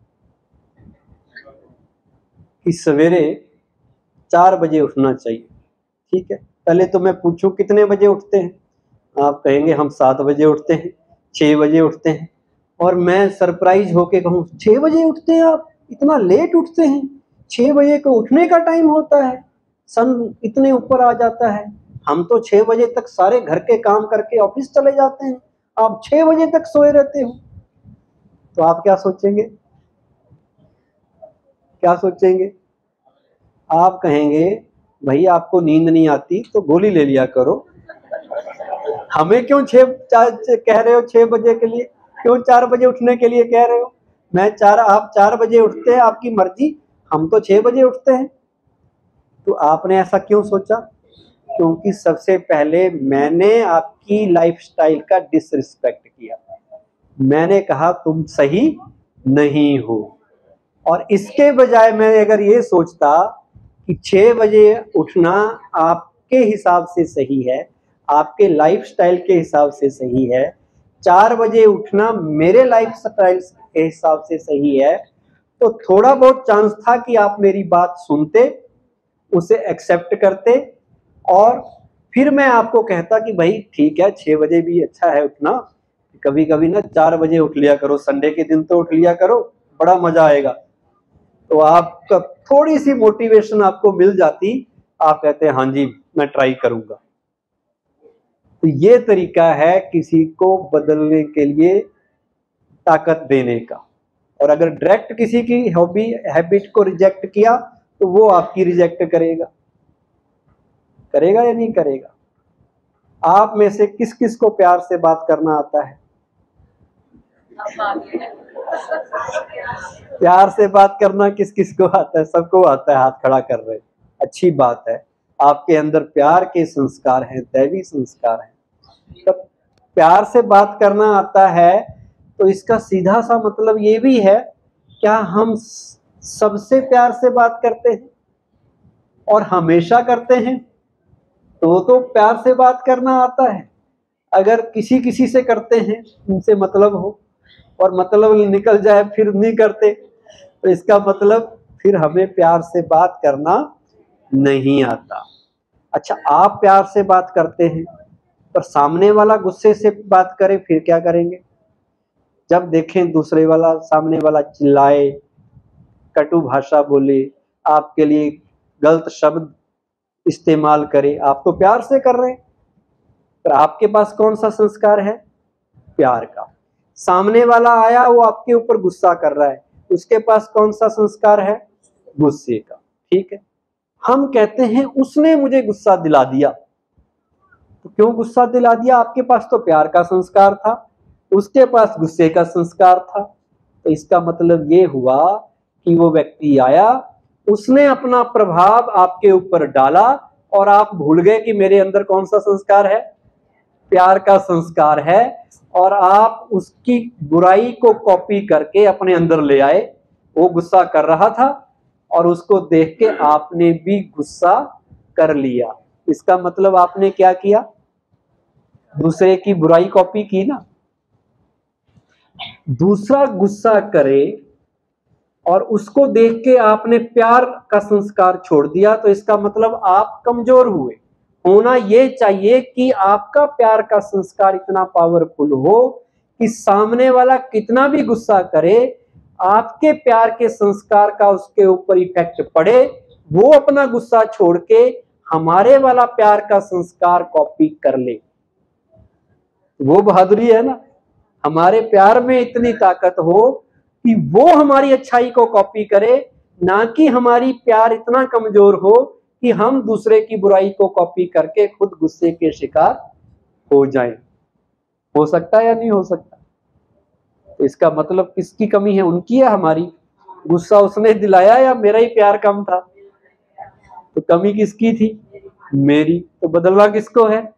कि सवेरे 4 बजे उठना चाहिए, ठीक है। पहले तो मैं पूछूं कितने बजे उठते हैं, आप कहेंगे हम 7 बजे उठते हैं, 6 बजे उठते हैं, और मैं सरप्राइज होके कहूं 6 बजे उठते हैं आप, इतना लेट उठते हैं, 6 बजे को उठने का टाइम होता है, सन इतने ऊपर आ जाता है, हम तो 6 बजे तक सारे घर के काम करके ऑफिस चले जाते हैं, आप 6 बजे तक सोए रहते हो। तो आप क्या सोचेंगे, क्या सोचेंगे? आप कहेंगे भाई आपको नींद नहीं आती तो गोली ले लिया करो, हमें क्यों 6 कह रहे हो, 6 बजे के लिए क्यों 4 बजे उठने के लिए कह रहे हो? आप 4 बजे उठते हैं, आपकी मर्जी, हम तो 6 बजे उठते हैं। तो आपने ऐसा क्यों सोचा? क्योंकि सबसे पहले मैंने आपकी लाइफस्टाइल का डिसरिस्पेक्ट किया, मैंने कहा तुम सही नहीं हो, और इसके बजाय मैं अगर ये सोचता कि 6 बजे उठना आपके हिसाब से सही है, आपके लाइफस्टाइल के हिसाब से सही है, 4 बजे उठना मेरे लाइफस्टाइल के हिसाब से सही है, तो थोड़ा बहुत चांस था कि आप मेरी बात सुनते, उसे एक्सेप्ट करते, और फिर मैं आपको कहता कि भाई ठीक है 6 बजे भी अच्छा है उठना, कभी कभी ना 4 बजे उठ लिया करो, संडे के दिन तो उठ लिया करो, बड़ा मजा आएगा। तो आपका थोड़ी सी मोटिवेशन आपको मिल जाती, आप कहते हैं हाँ जी मैं ट्राई करूंगा। तो ये तरीका है किसी को बदलने के लिए ताकत देने का। और अगर डायरेक्ट किसी की हैबिट को रिजेक्ट किया तो वो आपकी रिजेक्ट करेगा। करेगा या नहीं करेगा? आप में से किस किस को प्यार से बात करना आता है? प्यार से बात करना किस किस को आता है? सबको आता है, हाथ खड़ा कर रहे हैं। अच्छी बात है, आपके अंदर प्यार के संस्कार हैं, दैवी संस्कार हैं। जब प्यार से बात करना आता है तो इसका सीधा सा मतलब ये भी है, क्या हम सबसे प्यार से बात करते हैं और हमेशा करते हैं? तो प्यार से बात करना आता है। अगर किसी किसी से करते हैं, उनसे मतलब हो और मतलब निकल जाए फिर नहीं करते, तो इसका मतलब फिर हमें प्यार से बात करना नहीं आता। अच्छा, आप प्यार से बात करते हैं पर सामने वाला गुस्से से बात करे, फिर क्या करेंगे? जब देखें दूसरे वाला, सामने वाला चिल्लाए, कटु भाषा बोले, आपके लिए गलत शब्द इस्तेमाल करे, आप तो प्यार से कर रहे हैं, पर आपके पास कौन सा संस्कार है? प्यार का। सामने वाला आया, वो आपके ऊपर गुस्सा कर रहा है, उसके पास कौन सा संस्कार है? गुस्से का। ठीक है, हम कहते हैं उसने मुझे गुस्सा दिला दिया। तो क्यों गुस्सा दिला दिया? आपके पास तो प्यार का संस्कार था, उसके पास गुस्से का संस्कार था। तो इसका मतलब ये हुआ कि वो व्यक्ति आया, उसने अपना प्रभाव आपके ऊपर डाला और आप भूल गए कि मेरे अंदर कौन सा संस्कार है? प्यार का संस्कार है, और आप उसकी बुराई को कॉपी करके अपने अंदर ले आए। वो गुस्सा कर रहा था और उसको देख के आपने भी गुस्सा कर लिया। इसका मतलब आपने क्या किया? दूसरे की बुराई कॉपी की ना। दूसरा गुस्सा करे और उसको देख के आपने प्यार का संस्कार छोड़ दिया, तो इसका मतलब आप कमजोर हुए। होना ये चाहिए कि आपका प्यार का संस्कार इतना पावरफुल हो कि सामने वाला कितना भी गुस्सा करे, आपके प्यार के संस्कार का उसके ऊपर इफेक्ट पड़े, वो अपना गुस्सा छोड़ के हमारे वाला प्यार का संस्कार कॉपी कर ले। वो बहादुरी है ना। हमारे प्यार में इतनी ताकत हो कि वो हमारी अच्छाई को कॉपी करे, ना कि हमारी प्यार इतना कमजोर हो कि हम दूसरे की बुराई को कॉपी करके खुद गुस्से के शिकार हो जाएं। हो सकता है या नहीं हो सकता? तो इसका मतलब किसकी कमी है? उनकी या हमारी? गुस्सा उसने दिलाया या मेरा ही प्यार कम था? तो कमी किसकी थी? मेरी। तो बदलवा किसको है?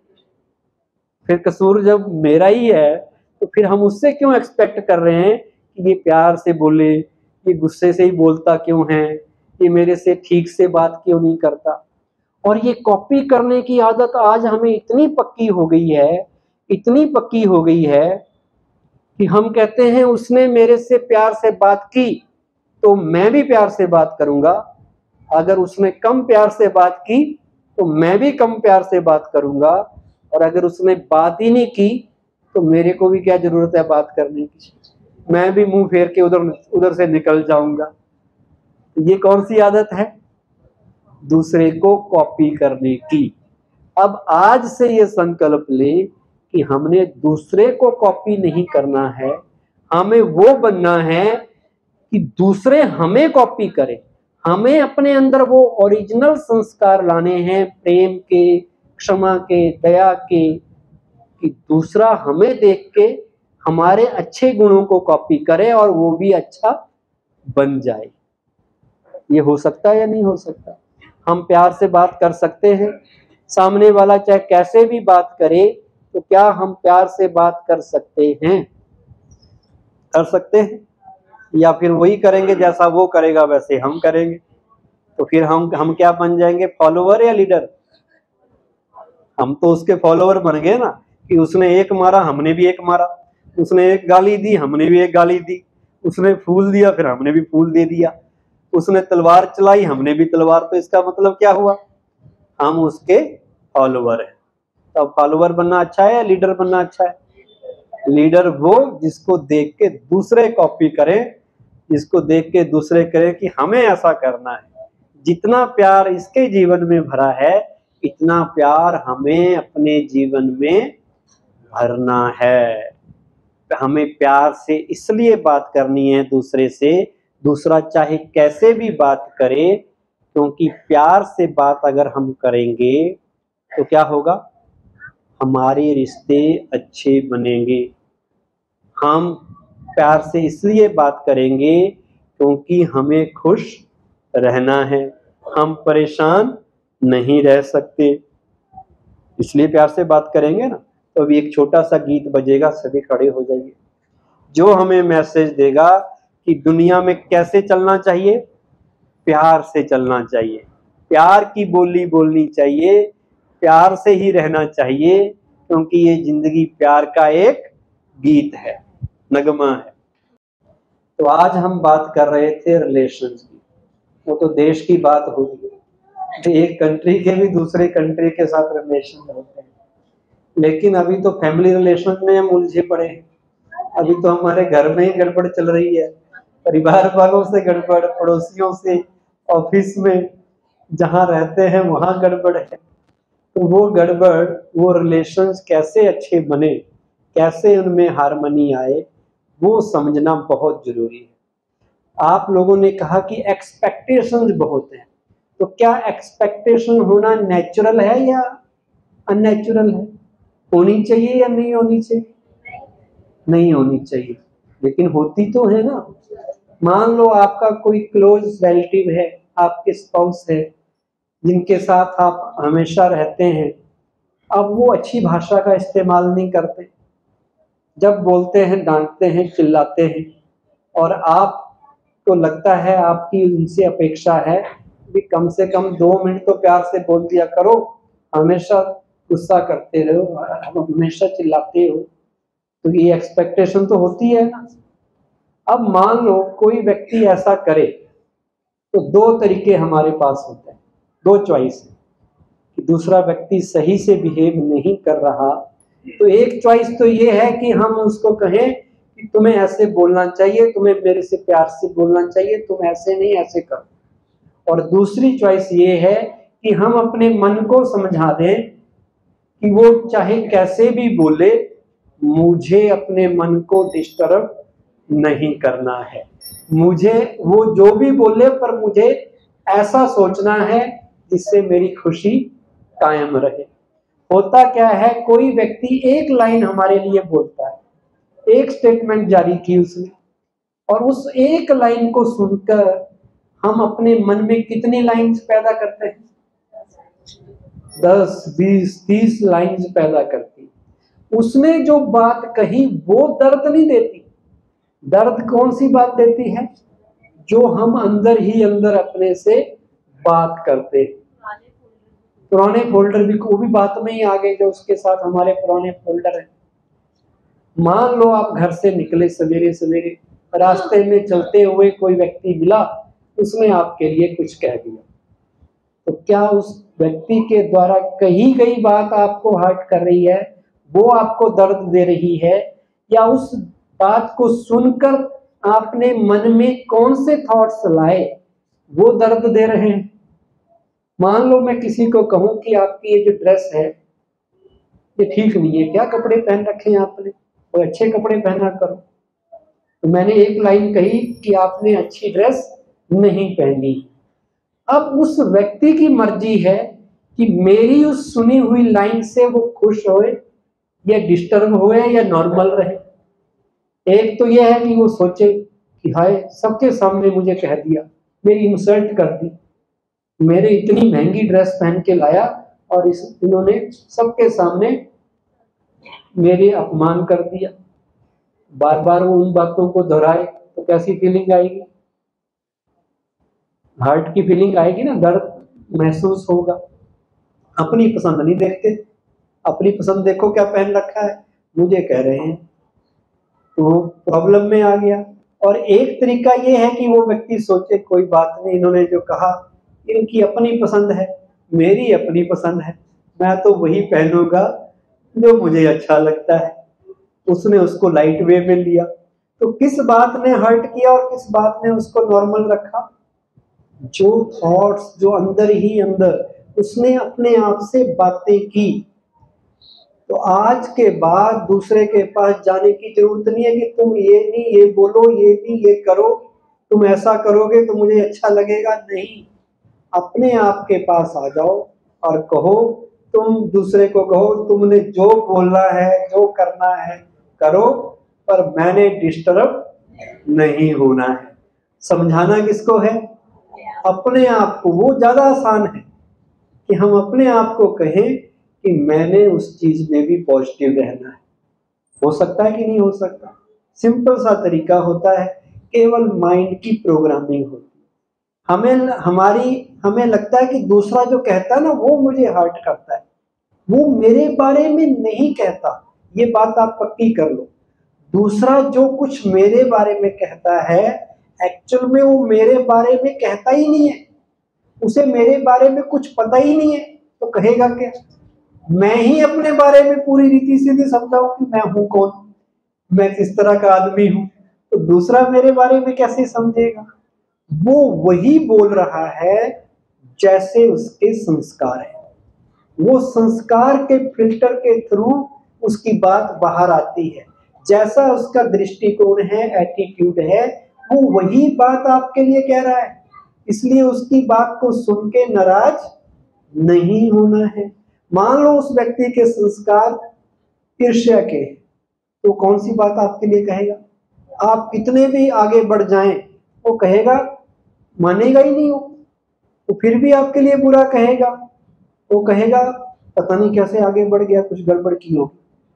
फिर कसूर जब मेरा ही है तो फिर हम उससे क्यों एक्सपेक्ट कर रहे हैं कि ये प्यार से बोले, ये गुस्से से ही बोलता क्यों है, ये मेरे से ठीक से बात क्यों नहीं करता? और ये कॉपी करने की आदत आज हमें इतनी पक्की हो गई है, इतनी पक्की हो गई है कि हम कहते हैं उसने मेरे से प्यार से बात की तो मैं भी प्यार से बात करूंगा, अगर उसने कम प्यार से बात की तो मैं भी कम प्यार से बात करूंगा, और अगर उसने बात ही नहीं की तो मेरे को भी क्या जरूरत है बात करने की, मैं भी मुंह फेर के उधर से निकल जाऊंगा। ये कौन सी आदत है? दूसरे को कॉपी करने की। अब आज से ये संकल्प ले कि हमने दूसरे को कॉपी नहीं करना है, हमें वो बनना है कि दूसरे हमें कॉपी करें। हमें अपने अंदर वो ओरिजिनल संस्कार लाने हैं, प्रेम के, क्षमा के, दया के, कि दूसरा हमें देख के हमारे अच्छे गुणों को कॉपी करे और वो भी अच्छा बन जाए। ये हो सकता है या नहीं हो सकता? हम प्यार से बात कर सकते हैं, सामने वाला चाहे कैसे भी बात करे, तो क्या हम प्यार से बात कर सकते हैं? कर सकते हैं? या फिर वही करेंगे जैसा वो करेगा वैसे हम करेंगे, तो फिर हम क्या बन जाएंगे, फॉलोवर या लीडर? हम तो उसके फॉलोवर बन गए ना, कि उसने एक मारा हमने भी एक मारा, उसने एक गाली दी हमने भी एक गाली दी, उसने फूल दिया फिर हमने भी फूल दे दिया, उसने तलवार चलाई हमने भी तलवार। तो इसका मतलब क्या हुआ, हम उसके फॉलोवर हैं। तो फॉलोवर बनना अच्छा है या लीडर बनना अच्छा है? लीडर वो जिसको देख के दूसरे कॉपी करें, जिसको देख के दूसरे करें कि हमें ऐसा करना है, जितना प्यार इसके जीवन में भरा है इतना प्यार हमें अपने जीवन में भरना है। हमें प्यार से इसलिए बात करनी है दूसरे से, दूसरा चाहे कैसे भी बात करे, क्योंकि प्यार से बात अगर हम करेंगे तो क्या होगा, हमारे रिश्ते अच्छे बनेंगे। हम प्यार से इसलिए बात करेंगे क्योंकि हमें खुश रहना है, हम परेशान नहीं रह सकते, इसलिए प्यार से बात करेंगे ना। तो अभी एक छोटा सा गीत बजेगा, सभी खड़े हो जाइए, जो हमें मैसेज देगा कि दुनिया में कैसे चलना चाहिए, प्यार से चलना चाहिए, प्यार की बोली बोलनी चाहिए, प्यार से ही रहना चाहिए, क्योंकि ये जिंदगी प्यार का एक गीत है, नगमा है। तो आज हम बात कर रहे थे रिलेशंस की, वो तो देश की बात होगी, एक कंट्री के भी दूसरे कंट्री के साथ रिलेशन होते हैं, लेकिन अभी तो फैमिली रिलेशन में हम उलझे पड़े हैं। अभी तो हमारे घर में ही गड़बड़ चल रही है, परिवार वालों से गड़बड़, पड़ोसियों से, ऑफिस में जहाँ रहते हैं वहां गड़बड़ है। तो वो गड़बड़, वो रिलेशंस कैसे अच्छे बने, कैसे उनमें हार्मनी आए, वो समझना बहुत जरूरी है। आप लोगों ने कहा कि एक्सपेक्टेशंस बहुत हैं, तो क्या एक्सपेक्टेशन होना नेचुरल है या अननेचुरल है? होनी चाहिए या नहीं होनी चाहिए? नहीं होनी चाहिए, लेकिन होती तो है ना। मान लो आपका कोई क्लोज रिलेटिव है, आपके स्पाउस है, जिनके साथ आप हमेशा रहते हैं, अब वो अच्छी भाषा का इस्तेमाल नहीं करते, जब बोलते हैं डांटते हैं, चिल्लाते हैं, और आपको लगता है, आपकी उनसे अपेक्षा है कि कम से कम 2 मिनट तो प्यार से बोल दिया करो, हमेशा गुस्सा करते रहो, हमेशा चिल्लाते हो, तो ये एक्सपेक्टेशन तो होती है ना। अब मान लो कोई व्यक्ति ऐसा करे, तो 2 तरीके हमारे पास होते हैं, 2 चॉइस है कि दूसरा व्यक्ति सही से बिहेव नहीं कर रहा, तो एक चॉइस तो ये है कि हम उसको कहें कि तुम्हें ऐसे बोलना चाहिए, तुम्हें मेरे से प्यार से बोलना चाहिए, तुम ऐसे नहीं ऐसे करो। और दूसरी चॉइस ये है कि हम अपने मन को समझा दें कि वो चाहे कैसे भी बोले, मुझे अपने मन को डिस्टर्ब नहीं करना है, मुझे वो जो भी बोले पर मुझे ऐसा सोचना है जिससे मेरी खुशी कायम रहे। होता क्या है, कोई व्यक्ति एक लाइन हमारे लिए बोलता है, एक स्टेटमेंट जारी की उसने, और उस एक लाइन को सुनकर हम अपने मन में कितनी लाइंस पैदा करते हैं, 10, 20, 30 लाइंस पैदा करती। उसने जो बात कही वो दर्द नहीं देती, दर्द कौन सी बात देती है, जो हम अंदर ही अंदर अपने से बात करते हैं। पुराने फोल्डर भी, वो भी बात में ही आ गए, जो उसके साथ हमारे पुराने फोल्डर हैं। मान लो आप घर से निकले सवेरे सवेरे, रास्ते में चलते हुए कोई व्यक्ति मिला, उसने आपके लिए कुछ कह दिया, तो क्या उस व्यक्ति के द्वारा कही गई बात आपको हर्ट कर रही है, वो आपको दर्द दे रही है, या उस बात को सुनकर आपने मन में कौन से थॉट्स लाए वो दर्द दे रहे हैं? मान लो मैं किसी को कहूं कि आपकी ये जो ड्रेस है ये ठीक नहीं है, क्या कपड़े पहन रखे हैं आपने, कोई अच्छे कपड़े पहना करो। तो मैंने एक लाइन कही कि आपने अच्छी ड्रेस नहीं पहनी। अब उस व्यक्ति की मर्जी है कि मेरी उस सुनी हुई लाइन से वो खुश होए या डिस्टर्ब होए या नॉर्मल रहे। एक तो यह है कि वो सोचे कि हाय, सबके सामने मुझे कह दिया, मेरी इंसल्ट कर दी, मेरे इतनी महंगी ड्रेस पहन के लाया और इन्होंने सबके सामने मेरे अपमान कर दिया। बार बार वो उन बातों को दोहराए तो कैसी फीलिंग आएगी? हार्ट की फीलिंग आएगी ना, दर्द महसूस होगा। अपनी पसंद नहीं देखते, अपनी पसंद देखो क्या पहन रखा है, मुझे कह रहे हैं, तो प्रॉब्लम में आ गया। और एक तरीका ये है कि वो व्यक्ति सोचे कोई बात नहीं, इन्होंने जो कहा इनकी अपनी पसंद है, मेरी अपनी पसंद है, मैं तो वही पहनूंगा जो मुझे अच्छा लगता है। उसने उसको लाइट वे में लिया, तो किस बात ने हर्ट किया और किस बात ने उसको नॉर्मल रखा? जो थॉट्स, जो अंदर ही अंदर उसने अपने आप से बातें की। तो आज के बाद दूसरे के पास जाने की जरूरत नहीं है कि तुम ये नहीं, ये बोलो, ये नहीं, ये करो, तुम ऐसा करोगे तो मुझे अच्छा लगेगा। नहीं, अपने आप के पास आ जाओ और कहो, तुम दूसरे को कहो तुमने जो बोलना है, जो करना है करो, पर मैंने डिस्टर्ब नहीं होना है। समझाना किसको है? अपने आप को। वो ज्यादा आसान है कि हम अपने आप को कहें कि मैंने उस चीज में भी पॉजिटिव रहना है। हो सकता है कि नहीं हो सकता? सिंपल सा तरीका होता है, केवल माइंड की प्रोग्रामिंग होती है। हमें लगता है कि दूसरा जो कहता है ना वो मुझे हर्ट करता है, वो मेरे बारे में नहीं कहता। ये बात आप पक्की कर लो, दूसरा जो कुछ मेरे बारे में कहता है एक्चुअल में वो मेरे बारे में कहता ही नहीं है, उसे मेरे बारे में कुछ पता ही नहीं है। तो कहेगा क्या? मैं ही अपने बारे में पूरी रीति सीधी समझाऊं कि मैं हूं कौन, मैं किस तरह का आदमी हूं, तो दूसरा मेरे बारे में कैसे समझेगा? वो वही बोल रहा है जैसे उसके संस्कार है, वो संस्कार के फिल्टर के थ्रू उसकी बात बाहर आती है। जैसा उसका दृष्टिकोण है, एटीट्यूड है, वो वही बात आपके लिए कह रहा है। इसलिए उसकी बात को सुन के नाराज नहीं होना है। मान लो उस व्यक्ति के संस्कार ईर्ष्या के, तो कौन सी बात आपके लिए कहेगा? आप कितने भी आगे बढ़ जाएं, वो कहेगा, मानेगा ही नहीं हो, तो फिर भी आपके लिए बुरा कहेगा। वो कहेगा पता नहीं कैसे आगे बढ़ गया, कुछ गड़बड़ की हो,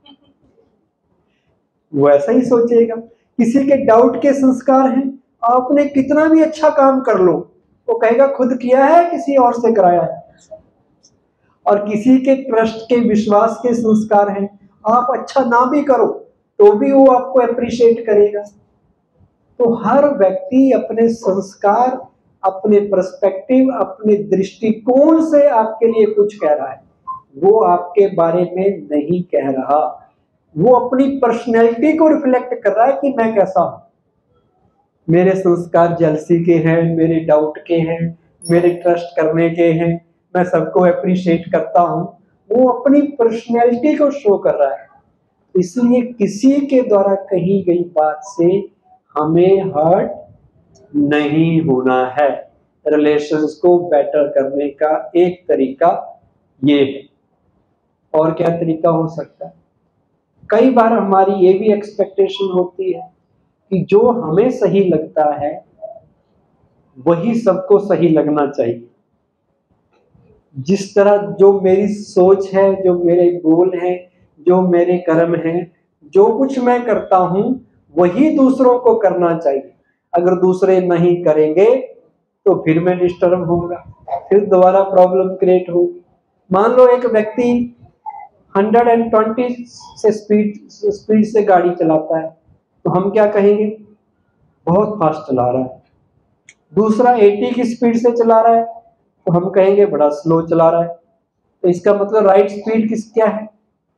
वो ऐसा ही सोचेगा। किसी के डाउट के संस्कार हैं, आपने कितना भी अच्छा काम कर लो, वो कहेगा खुद किया है किसी और से कराया है। और किसी के ट्रस्ट के, विश्वास के संस्कार हैं, आप अच्छा ना भी करो तो भी वो आपको अप्रिशिएट करेगा। तो हर व्यक्ति अपने संस्कार, अपने पर्सपेक्टिव, अपने दृष्टिकोण से आपके लिए कुछ कह रहा है, वो आपके बारे में नहीं कह रहा। वो अपनी पर्सनैलिटी को रिफ्लेक्ट कर रहा है कि मैं कैसा हूं। मेरे संस्कार जेलसी के हैं, मेरे डाउट के हैं, मेरे ट्रस्ट करने के हैं, मैं सबको अप्रिशिएट करता हूं। वो अपनी पर्सनैलिटी को शो कर रहा है। इसलिए किसी के द्वारा कही गई बात से हमें हर्ट नहीं होना है। रिलेशंस को बेटर करने का एक तरीका ये है। और क्या तरीका हो सकता है? कई बार हमारी ये भी एक्सपेक्टेशन होती है कि जो हमें सही लगता है वही सबको सही लगना चाहिए। जिस तरह जो मेरी सोच है, जो मेरे गोल हैं, जो मेरे कर्म हैं, जो कुछ मैं करता हूं वही दूसरों को करना चाहिए। अगर दूसरे नहीं करेंगे तो फिर मैं डिस्टर्ब होऊंगा, फिर दोबारा प्रॉब्लम क्रिएट होगी। मान लो एक व्यक्ति 120 से स्पीड से गाड़ी चलाता है, तो हम क्या कहेंगे? बहुत फास्ट चला रहा है। दूसरा 80 की स्पीड से चला रहा है, तो हम कहेंगे बड़ा स्लो चला रहा है। तो इसका मतलब राइट स्पीड क्या है?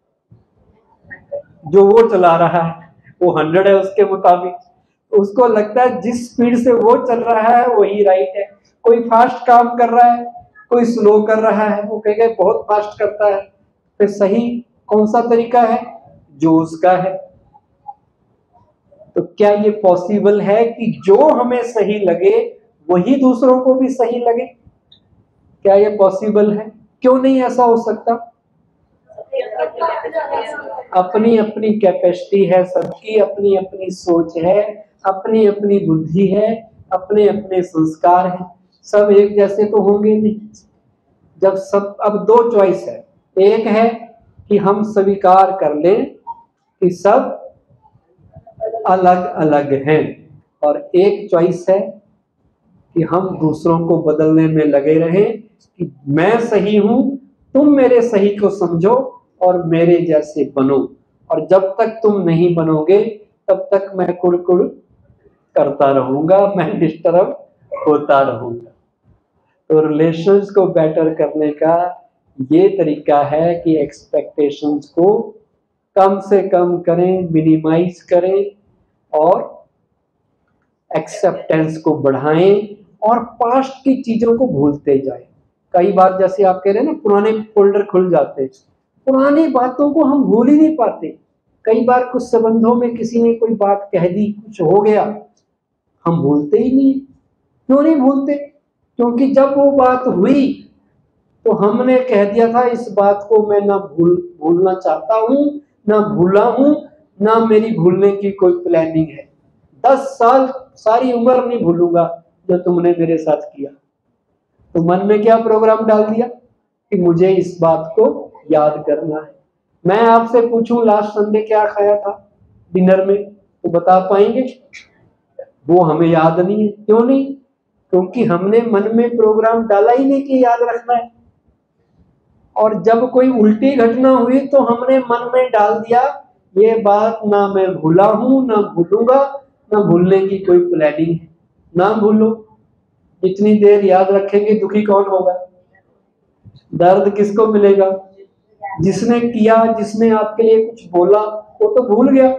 जो वो चला रहा है वो 100 है उसके मुताबिक, तो उसको लगता है जिस स्पीड से वो चल रहा है वही राइट है। कोई फास्ट काम कर रहा है, कोई स्लो कर रहा है, वो कहेगा बहुत फास्ट करता है। फिर सही कौन सा तरीका है? जो उसका है। तो क्या ये पॉसिबल है कि जो हमें सही लगे वही दूसरों को भी सही लगे? क्या ये पॉसिबल है? क्यों नहीं ऐसा हो सकता? अपनी अपनी कैपेसिटी है, सबकी अपनी अपनी सोच है, अपनी अपनी बुद्धि है, अपने अपने संस्कार हैं। सब एक जैसे तो होंगे नहीं। जब सब, अब दो चॉइस है, एक है कि हम स्वीकार कर लें कि सब अलग अलग हैं, और एक चॉइस है कि हम दूसरों को बदलने में लगे रहें कि मैं सही हूं, तुम मेरे सही को समझो और मेरे जैसे बनो। और जब तक तुम नहीं बनोगे तब तक मैं कुड़ करता रहूंगा, मैं डिस्टर्ब होता रहूंगा। तो रिलेशंस को बेटर करने का ये तरीका है कि एक्सपेक्टेशंस को कम से कम करें, मिनिमाइज करें और एक्सेप्टेंस को बढ़ाएं और पास्ट की चीजों को भूलते जाएं। कई बार जैसे आप कह रहे हैं ना, पुराने फोल्डर खुल जाते हैं, पुरानी बातों को हम भूल ही नहीं पाते। कई बार कुछ संबंधों में किसी ने कोई बात कह दी, कुछ हो गया, हम भूलते ही नहीं। क्यों नहीं भूलते? क्योंकि जब वो बात हुई तो हमने कह दिया था इस बात को मैं ना भूलना चाहता हूं, ना भूला हूं, ना मेरी भूलने की कोई प्लानिंग है। 10 साल सारी उम्र नहीं भूलूंगा जो तुमने मेरे साथ किया। तो मन में क्या प्रोग्राम डाल दिया कि मुझे इस बात को याद करना है। मैं आपसे पूछूं लास्ट संडे क्या खाया था डिनर में, तो बता पाएंगे? वो हमें याद नहीं है। क्यों नहीं? क्योंकि हमने मन में प्रोग्राम डाला ही नहीं कि याद रखना है। और जब कोई उल्टी घटना हुई तो हमने मन में डाल दिया ये बात ना मैं भूला हूं, ना भूलूंगा, ना भूलने की कोई प्लानिंग है। ना भूलो। जितनी देर याद रखेंगे दुखी कौन होगा? दर्द किसको मिलेगा? जिसने किया, जिसने आपके लिए कुछ बोला, वो तो भूल गया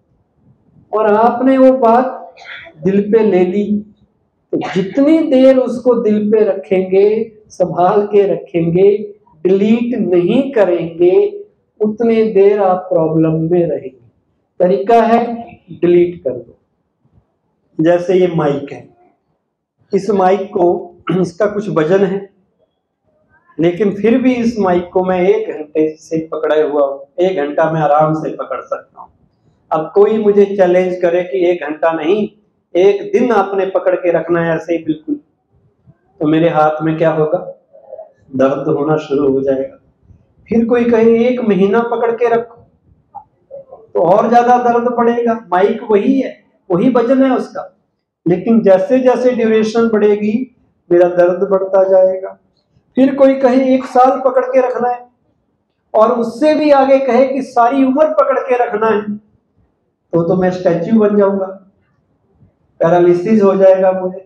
और आपने वो बात दिल पे ले ली। तो जितनी देर उसको दिल पे रखेंगे, संभाल के रखेंगे, डिलीट नहीं करेंगे, उतने देर आप प्रॉब्लम में रहेंगे। तरीका है डिलीट कर दो। जैसे ये माइक है, इस माइक को, इसका कुछ वजन है, लेकिन फिर भी इस माइक को मैं 1 घंटे से पकड़े हुआ हूं। 1 घंटा मैं आराम से पकड़ सकता हूं। अब कोई मुझे चैलेंज करे कि 1 घंटा नहीं, 1 दिन आपने पकड़ के रखना है ऐसे ही बिल्कुल, तो मेरे हाथ में क्या होगा? दर्द होना शुरू हो जाएगा। फिर कोई कहे 1 महीना पकड़ के रखो, तो और ज्यादा दर्द पड़ेगा। माइक वही है, वही वजन है उसका, लेकिन जैसे जैसे ड्यूरेशन बढ़ेगी मेरा दर्द बढ़ता जाएगा। फिर कोई कहे 1 साल पकड़ के रखना है, और उससे भी आगे कहे कि सारी उम्र पकड़ के रखना है, तो मैं स्टैच्यू बन जाऊंगा, पैरालिसिस हो जाएगा मुझे।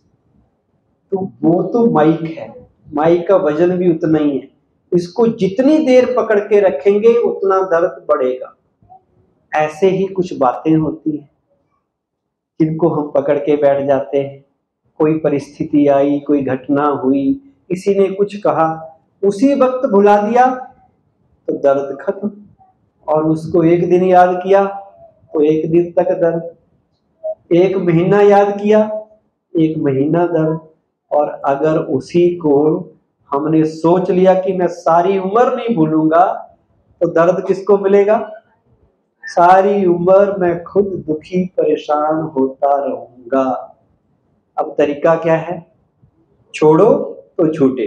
तो वो तो माइक है, माइक का वजन भी उतना ही है। इसको जितनी देर पकड़ के रखेंगे उतना दर्द बढ़ेगा। ऐसे ही कुछ बातें होती हैं जिनको हम पकड़ के बैठ जाते हैं। कोई परिस्थिति आई, कोई घटना हुई, किसी ने कुछ कहा, उसी वक्त भुला दिया तो दर्द खत्म। और उसको 1 दिन याद किया तो 1 दिन तक दर्द, 1 महीना याद किया 1 महीना दर्द। और अगर उसी को हमने सोच लिया कि मैं सारी उम्र नहीं भूलूंगा, तो दर्द किसको मिलेगा? सारी उम्र मैं खुद दुखी परेशान होता रहूंगा। अब तरीका क्या है? छोड़ो तो छूटे।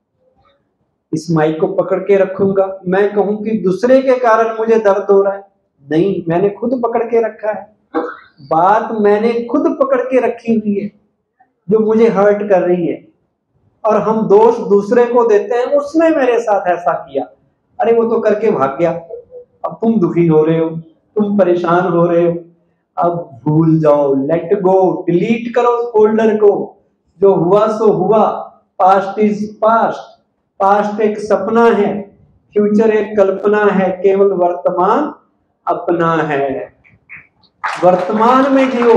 इस माइक को पकड़ के रखूंगा, मैं कहूं कि दूसरे के कारण मुझे दर्द हो रहा है, नहीं, मैंने खुद पकड़ के रखा है। बात मैंने खुद पकड़ के रखी हुई है जो मुझे हर्ट कर रही है, और हम दोष दूसरे को देते हैं, उसने मेरे साथ ऐसा किया। अरे वो तो करके भाग गया, अब तुम दुखी हो रहे हो, तुम परेशान हो रहे हो। अब भूल जाओ, लेट गो, डिलीट करो उस फोल्डर को। जो हुआ सो हुआ, पास्ट इज पास्ट। पास्ट एक सपना है, फ्यूचर एक कल्पना है, केवल वर्तमान अपना है। वर्तमान में जियो।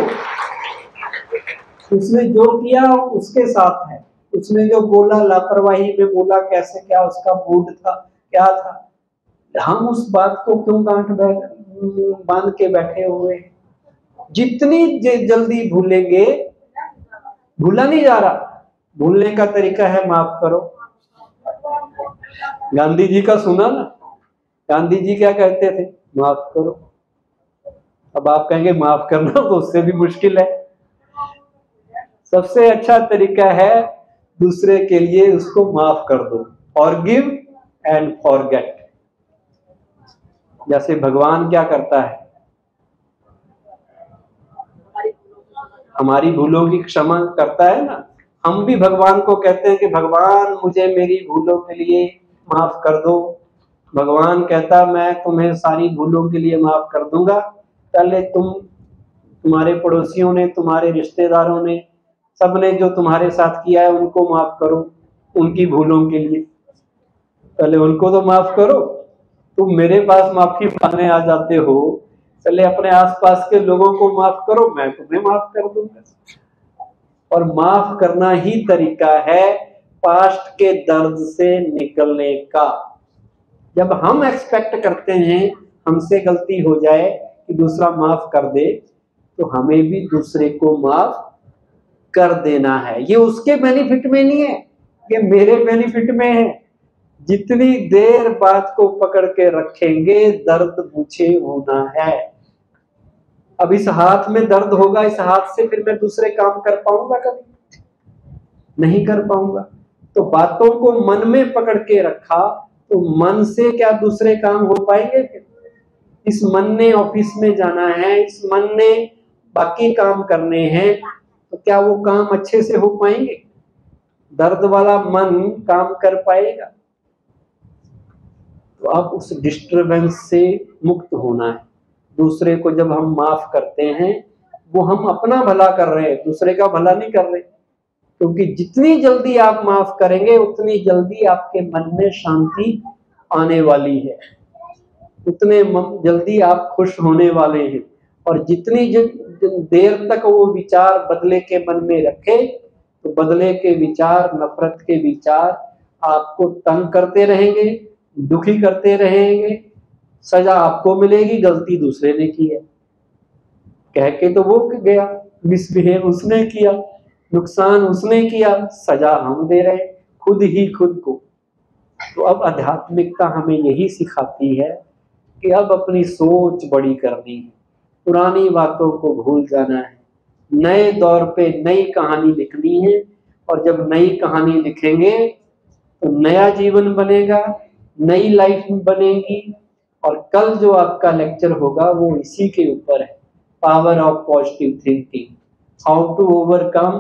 उसने जो किया उसके साथ है, उसने जो बोला लापरवाही में बोला, कैसे क्या उसका मूड था, क्या था, हम उस बात को क्यों बांध के बैठे हुए? जितनी जल्दी भूलेंगे, भूला नहीं जा रहा। भूलने का तरीका है माफ करो। गांधी जी का सुना ना, गांधी जी क्या कहते थे? माफ करो। अब आप कहेंगे माफ करना तो उससे भी मुश्किल है। सबसे अच्छा तरीका है दूसरे के लिए उसको माफ कर दो। Forgive and forget. जैसे भगवान क्या करता है, हमारी भूलों की क्षमा करता है ना। हम भी भगवान को कहते हैं कि भगवान मुझे मेरी भूलों के लिए माफ कर दो। भगवान कहता मैं तुम्हें सारी भूलों के लिए माफ कर दूंगा, पहले तुम्हारे पड़ोसियों ने, तुम्हारे रिश्तेदारों ने, सबने जो तुम्हारे साथ किया है उनको माफ करो, उनकी भूलों के लिए पहले उनको तो माफ करो। तुम मेरे पास माफी मांगने आ जाते हो, पहले अपने आसपास के लोगों को माफ करो, मैं तुम्हें माफ कर दूंगा। और माफ करना ही तरीका है पास्ट के दर्द से निकलने का। जब हम एक्सपेक्ट करते हैं हमसे गलती हो जाए कि दूसरा माफ कर दे, तो हमें भी दूसरे को माफ कर देना है। ये उसके बेनिफिट में नहीं है, ये मेरे बेनिफिट में है। जितनी देर बात को पकड़ के रखेंगे दर्द मुझे होना है। अब इस हाथ में दर्द होगा, इस हाथ से फिर मैं दूसरे काम कर पाऊंगा? कभी नहीं कर पाऊंगा। तो बातों को मन में पकड़ के रखा तो मन से क्या दूसरे काम हो पाएंगे? फिर इस मन ने ऑफिस में जाना है, इस मन ने बाकी काम करने हैं, तो क्या वो काम अच्छे से हो पाएंगे? दर्द वाला मन काम कर पाएगा? तो अब उस डिस्टरबेंस से मुक्त होना है। दूसरे को जब हम माफ करते हैं, वो हम अपना भला कर रहे हैं, दूसरे का भला नहीं कर रहे। क्योंकि जितनी जल्दी आप माफ करेंगे उतनी जल्दी आपके मन में शांति आने वाली है, उतने जल्दी आप खुश होने वाले हैं। और जितनी देर तक वो विचार बदले के मन में रखे, तो बदले के विचार, नफरत के विचार आपको तंग करते रहेंगे, दुखी करते रहेंगे। सजा आपको मिलेगी, गलती दूसरे ने की है, कह के तो वो गया, मिसबिहेव उसने किया, नुकसान उसने किया, सजा हम दे रहे खुद ही खुद को। तो अब आध्यात्मिकता हमें यही सिखाती है कि अब अपनी सोच बड़ी करनी है, पुरानी बातों को भूल जाना है, नए दौर पे नई कहानी लिखनी है। और जब नई कहानी लिखेंगे तो नया जीवन बनेगा, नई लाइफ बनेगी। और कल जो आपका लेक्चर होगा वो इसी के ऊपर है, power of positive thinking, how to overcome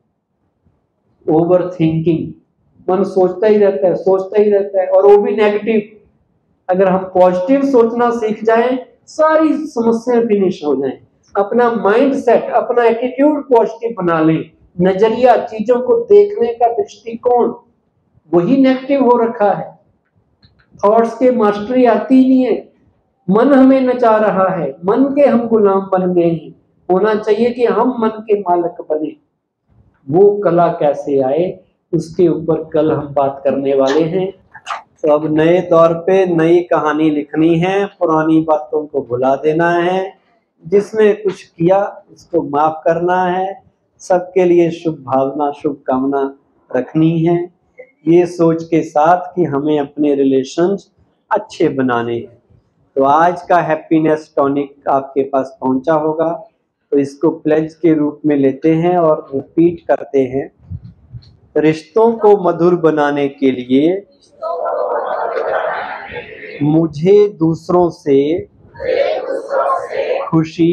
over thinking. मन सोचता ही रहता है, सोचता ही रहता है, और वो भी नेगेटिव। अगर हम पॉजिटिव सोचना सीख जाएं, सारी समस्याएं फिनिश हो जाएं। अपना माइंड सेट, अपना एटीट्यूड पॉजिटिव बना लें, नजरिया, चीजों को देखने का दृष्टिकोण वही नेगेटिव हो रखा है। थॉट्स के मास्टरी आती ही नहीं है, मन हमें नचा रहा है, मन के हम गुलाम बन गए हैं। होना चाहिए कि हम मन के मालिक बने। वो कला कैसे आए उसके ऊपर कल हम बात करने वाले हैं। तो अब नए दौर पे नई कहानी लिखनी है, पुरानी बातों को भुला देना है, जिसने कुछ किया उसको माफ करना है, सबके लिए शुभ भावना, शुभकामना रखनी है, ये सोच के साथ कि हमें अपने रिलेशंस अच्छे बनाने हैं। तो आज का हैप्पीनेस टॉनिक आपके पास पहुंचा होगा, तो इसको प्लेज के रूप में लेते हैं और रिपीट करते हैं। रिश्तों को मधुर बनाने के लिए मुझे दूसरों से खुशी,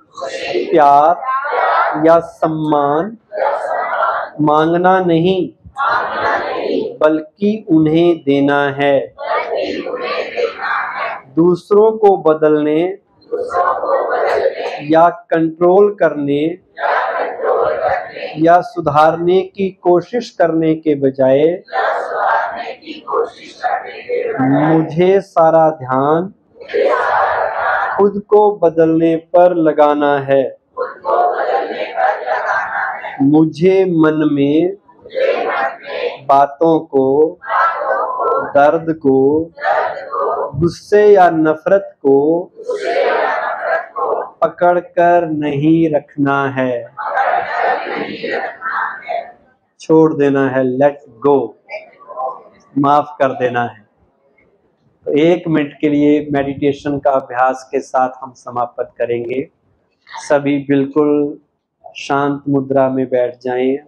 प्यार या सम्मान मांगना नहीं, बल्कि उन्हें देना है। दूसरों को बदलने या कंट्रोल करने या सुधारने की कोशिश करने के बजाय मुझे सारा ध्यान खुद को बदलने पर लगाना है। मुझे मन में बातों को, दर्द को, गुस्से या नफरत को पकड़कर नहीं रखना है, छोड़ देना है, लेट गो, माफ कर देना है। तो 1 मिनट के लिए मेडिटेशन का अभ्यास के साथ हम समाप्त करेंगे। सभी बिल्कुल शांत मुद्रा में बैठ जाएं,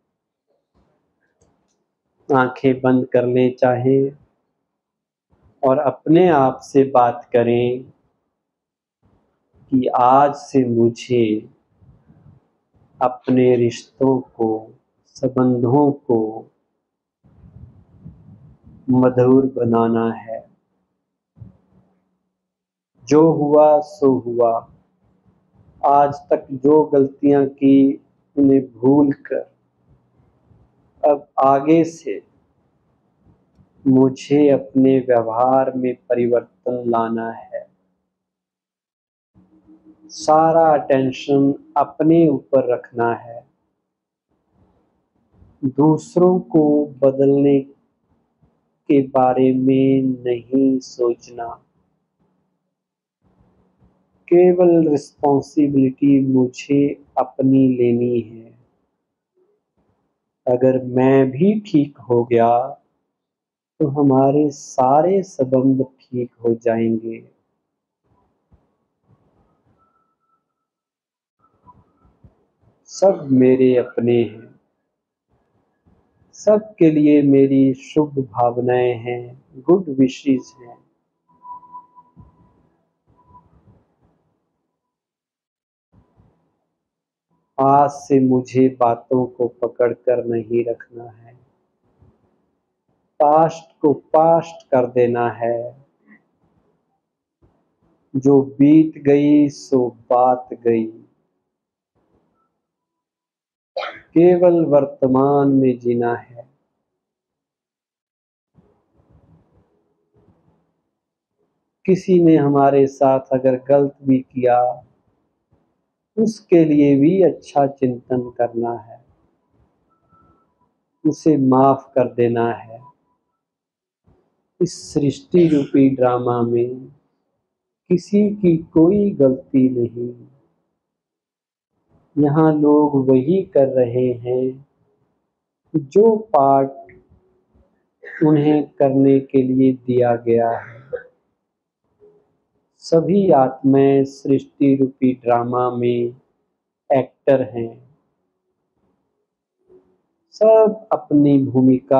आंखें बंद कर लें चाहे, और अपने आप से बात करें कि आज से मुझे अपने रिश्तों को, संबंधों को मधुर बनाना है। जो हुआ सो हुआ। आज तक जो गलतियां की उन्हें भूल कर अब आगे से मुझे अपने व्यवहार में परिवर्तन लाना है। सारा अटेंशन अपने ऊपर रखना है। दूसरों को बदलने के बारे में नहीं सोचना। केवल रिस्पॉन्सिबिलिटी मुझे अपनी लेनी है। अगर मैं भी ठीक हो गया तो हमारे सारे संबंध ठीक हो जाएंगे। सब मेरे अपने हैं। सबके लिए मेरी शुभ भावनाएं हैं, गुड विशेस हैं। आज से मुझे बातों को पकड़ कर नहीं रखना है। पास्ट को पास्ट कर देना है। जो बीत गई सो बात गई। केवल वर्तमान में जीना है। किसी ने हमारे साथ अगर गलत भी किया, उसके लिए भी अच्छा चिंतन करना है, उसे माफ कर देना है। इस सृष्टि रूपी ड्रामा में किसी की कोई गलती नहीं। यहाँ लोग वही कर रहे हैं जो पार्ट उन्हें करने के लिए दिया गया है। सभी आत्माएं सृष्टि रूपी ड्रामा में एक्टर हैं। सब अपनी भूमिका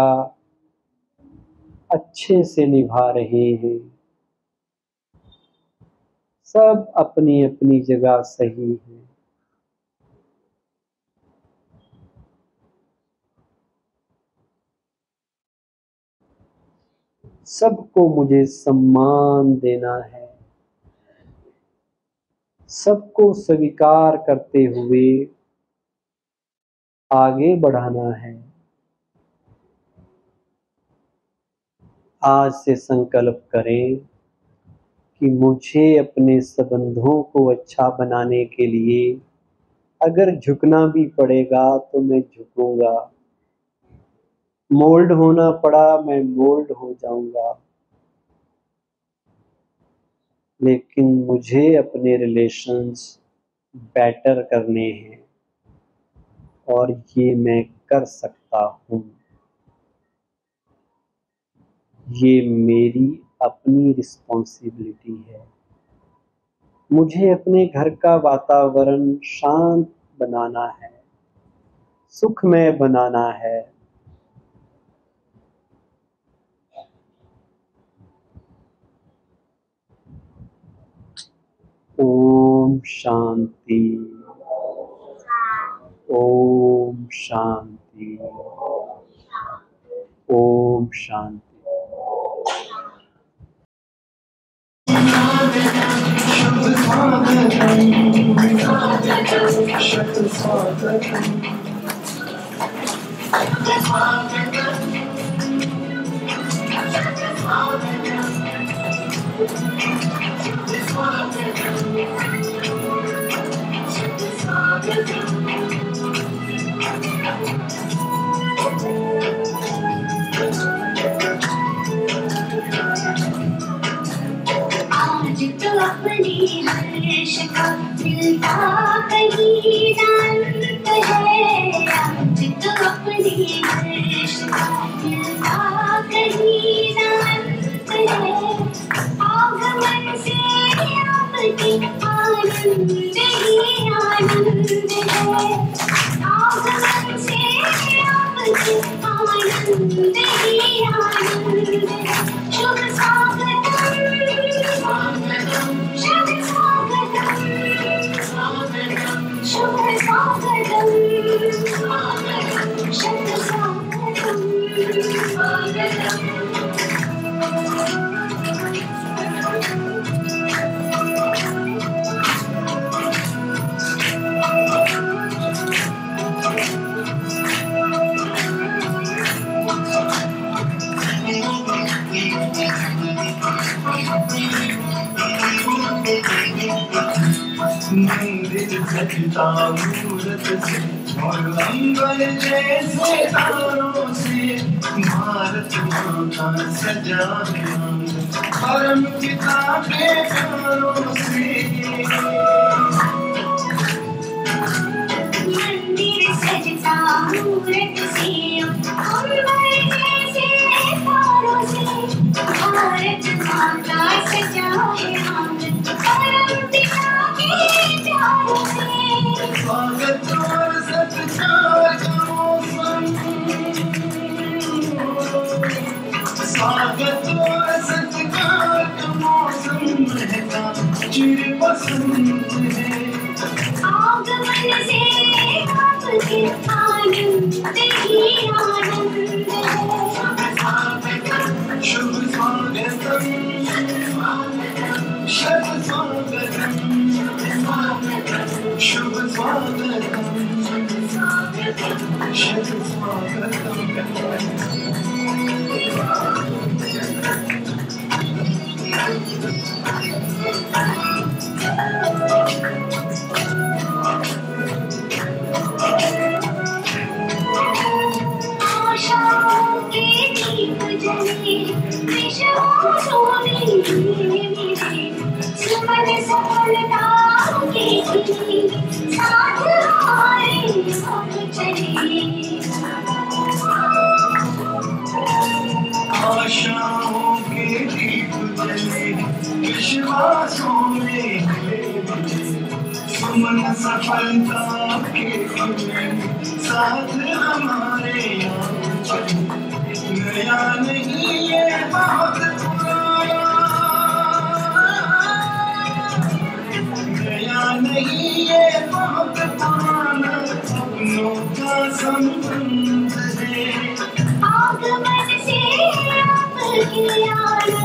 अच्छे से निभा रहे हैं। सब अपनी अपनी जगह सही है। सबको मुझे सम्मान देना है। सबको स्वीकार करते हुए आगे बढ़ाना है। आज से संकल्प करें कि मुझे अपने संबंधों को अच्छा बनाने के लिए अगर झुकना भी पड़ेगा तो मैं झुकूंगा। मोल्ड होना पड़ा, मैं मोल्ड हो जाऊंगा। लेकिन मुझे अपने रिलेशंस बेटर करने हैं और ये मैं कर सकता हूँ। ये मेरी अपनी रिस्पॉन्सिबिलिटी है। मुझे अपने घर का वातावरण शांत बनाना है, सुखमय बनाना है। ओम शांति। ओम शांति। ओम शांति। आज तो अपनी हर्ष का मिलता कहीं अंत है। आज तो अपनी हर्ष का मिलता कहीं अंत है। आगमन से आपकी आनंद ही आनंद है। आगमन से आपकी आनंद ही आनंद है। शुभ स्वागतम, शुभ स्वागतम, शुभ स्वागतम। मंदिर सजता मूरत से और अंबर जैसे तारों से भारत माता सजा परम पिता के प्यारों से मंदिर सजता मूरत से अंबर जैसे तारों से भारत माता सजा परम पिता के प्यारों से स्वागत और सत्कार का मौसम स्वागत और सत्कार का मौसम महका चिर बसंत है आगमन से आपके आनंद ही आनंद है शुभ स्वागतम शुभ स्वागतम शुभ स्वागतम शुभ स्वागतम आशाओं के दीप जले विश्वासों में सुमन सफलता के साथ हमारे हम चले आशाओं के दीप जले विश्वासों में सुमन सफलता के साथ हमारे नया नहीं ये बहुत पुराना नया नहीं ये बहुत पुराना अपनों का संबंध है आगमन से आपकी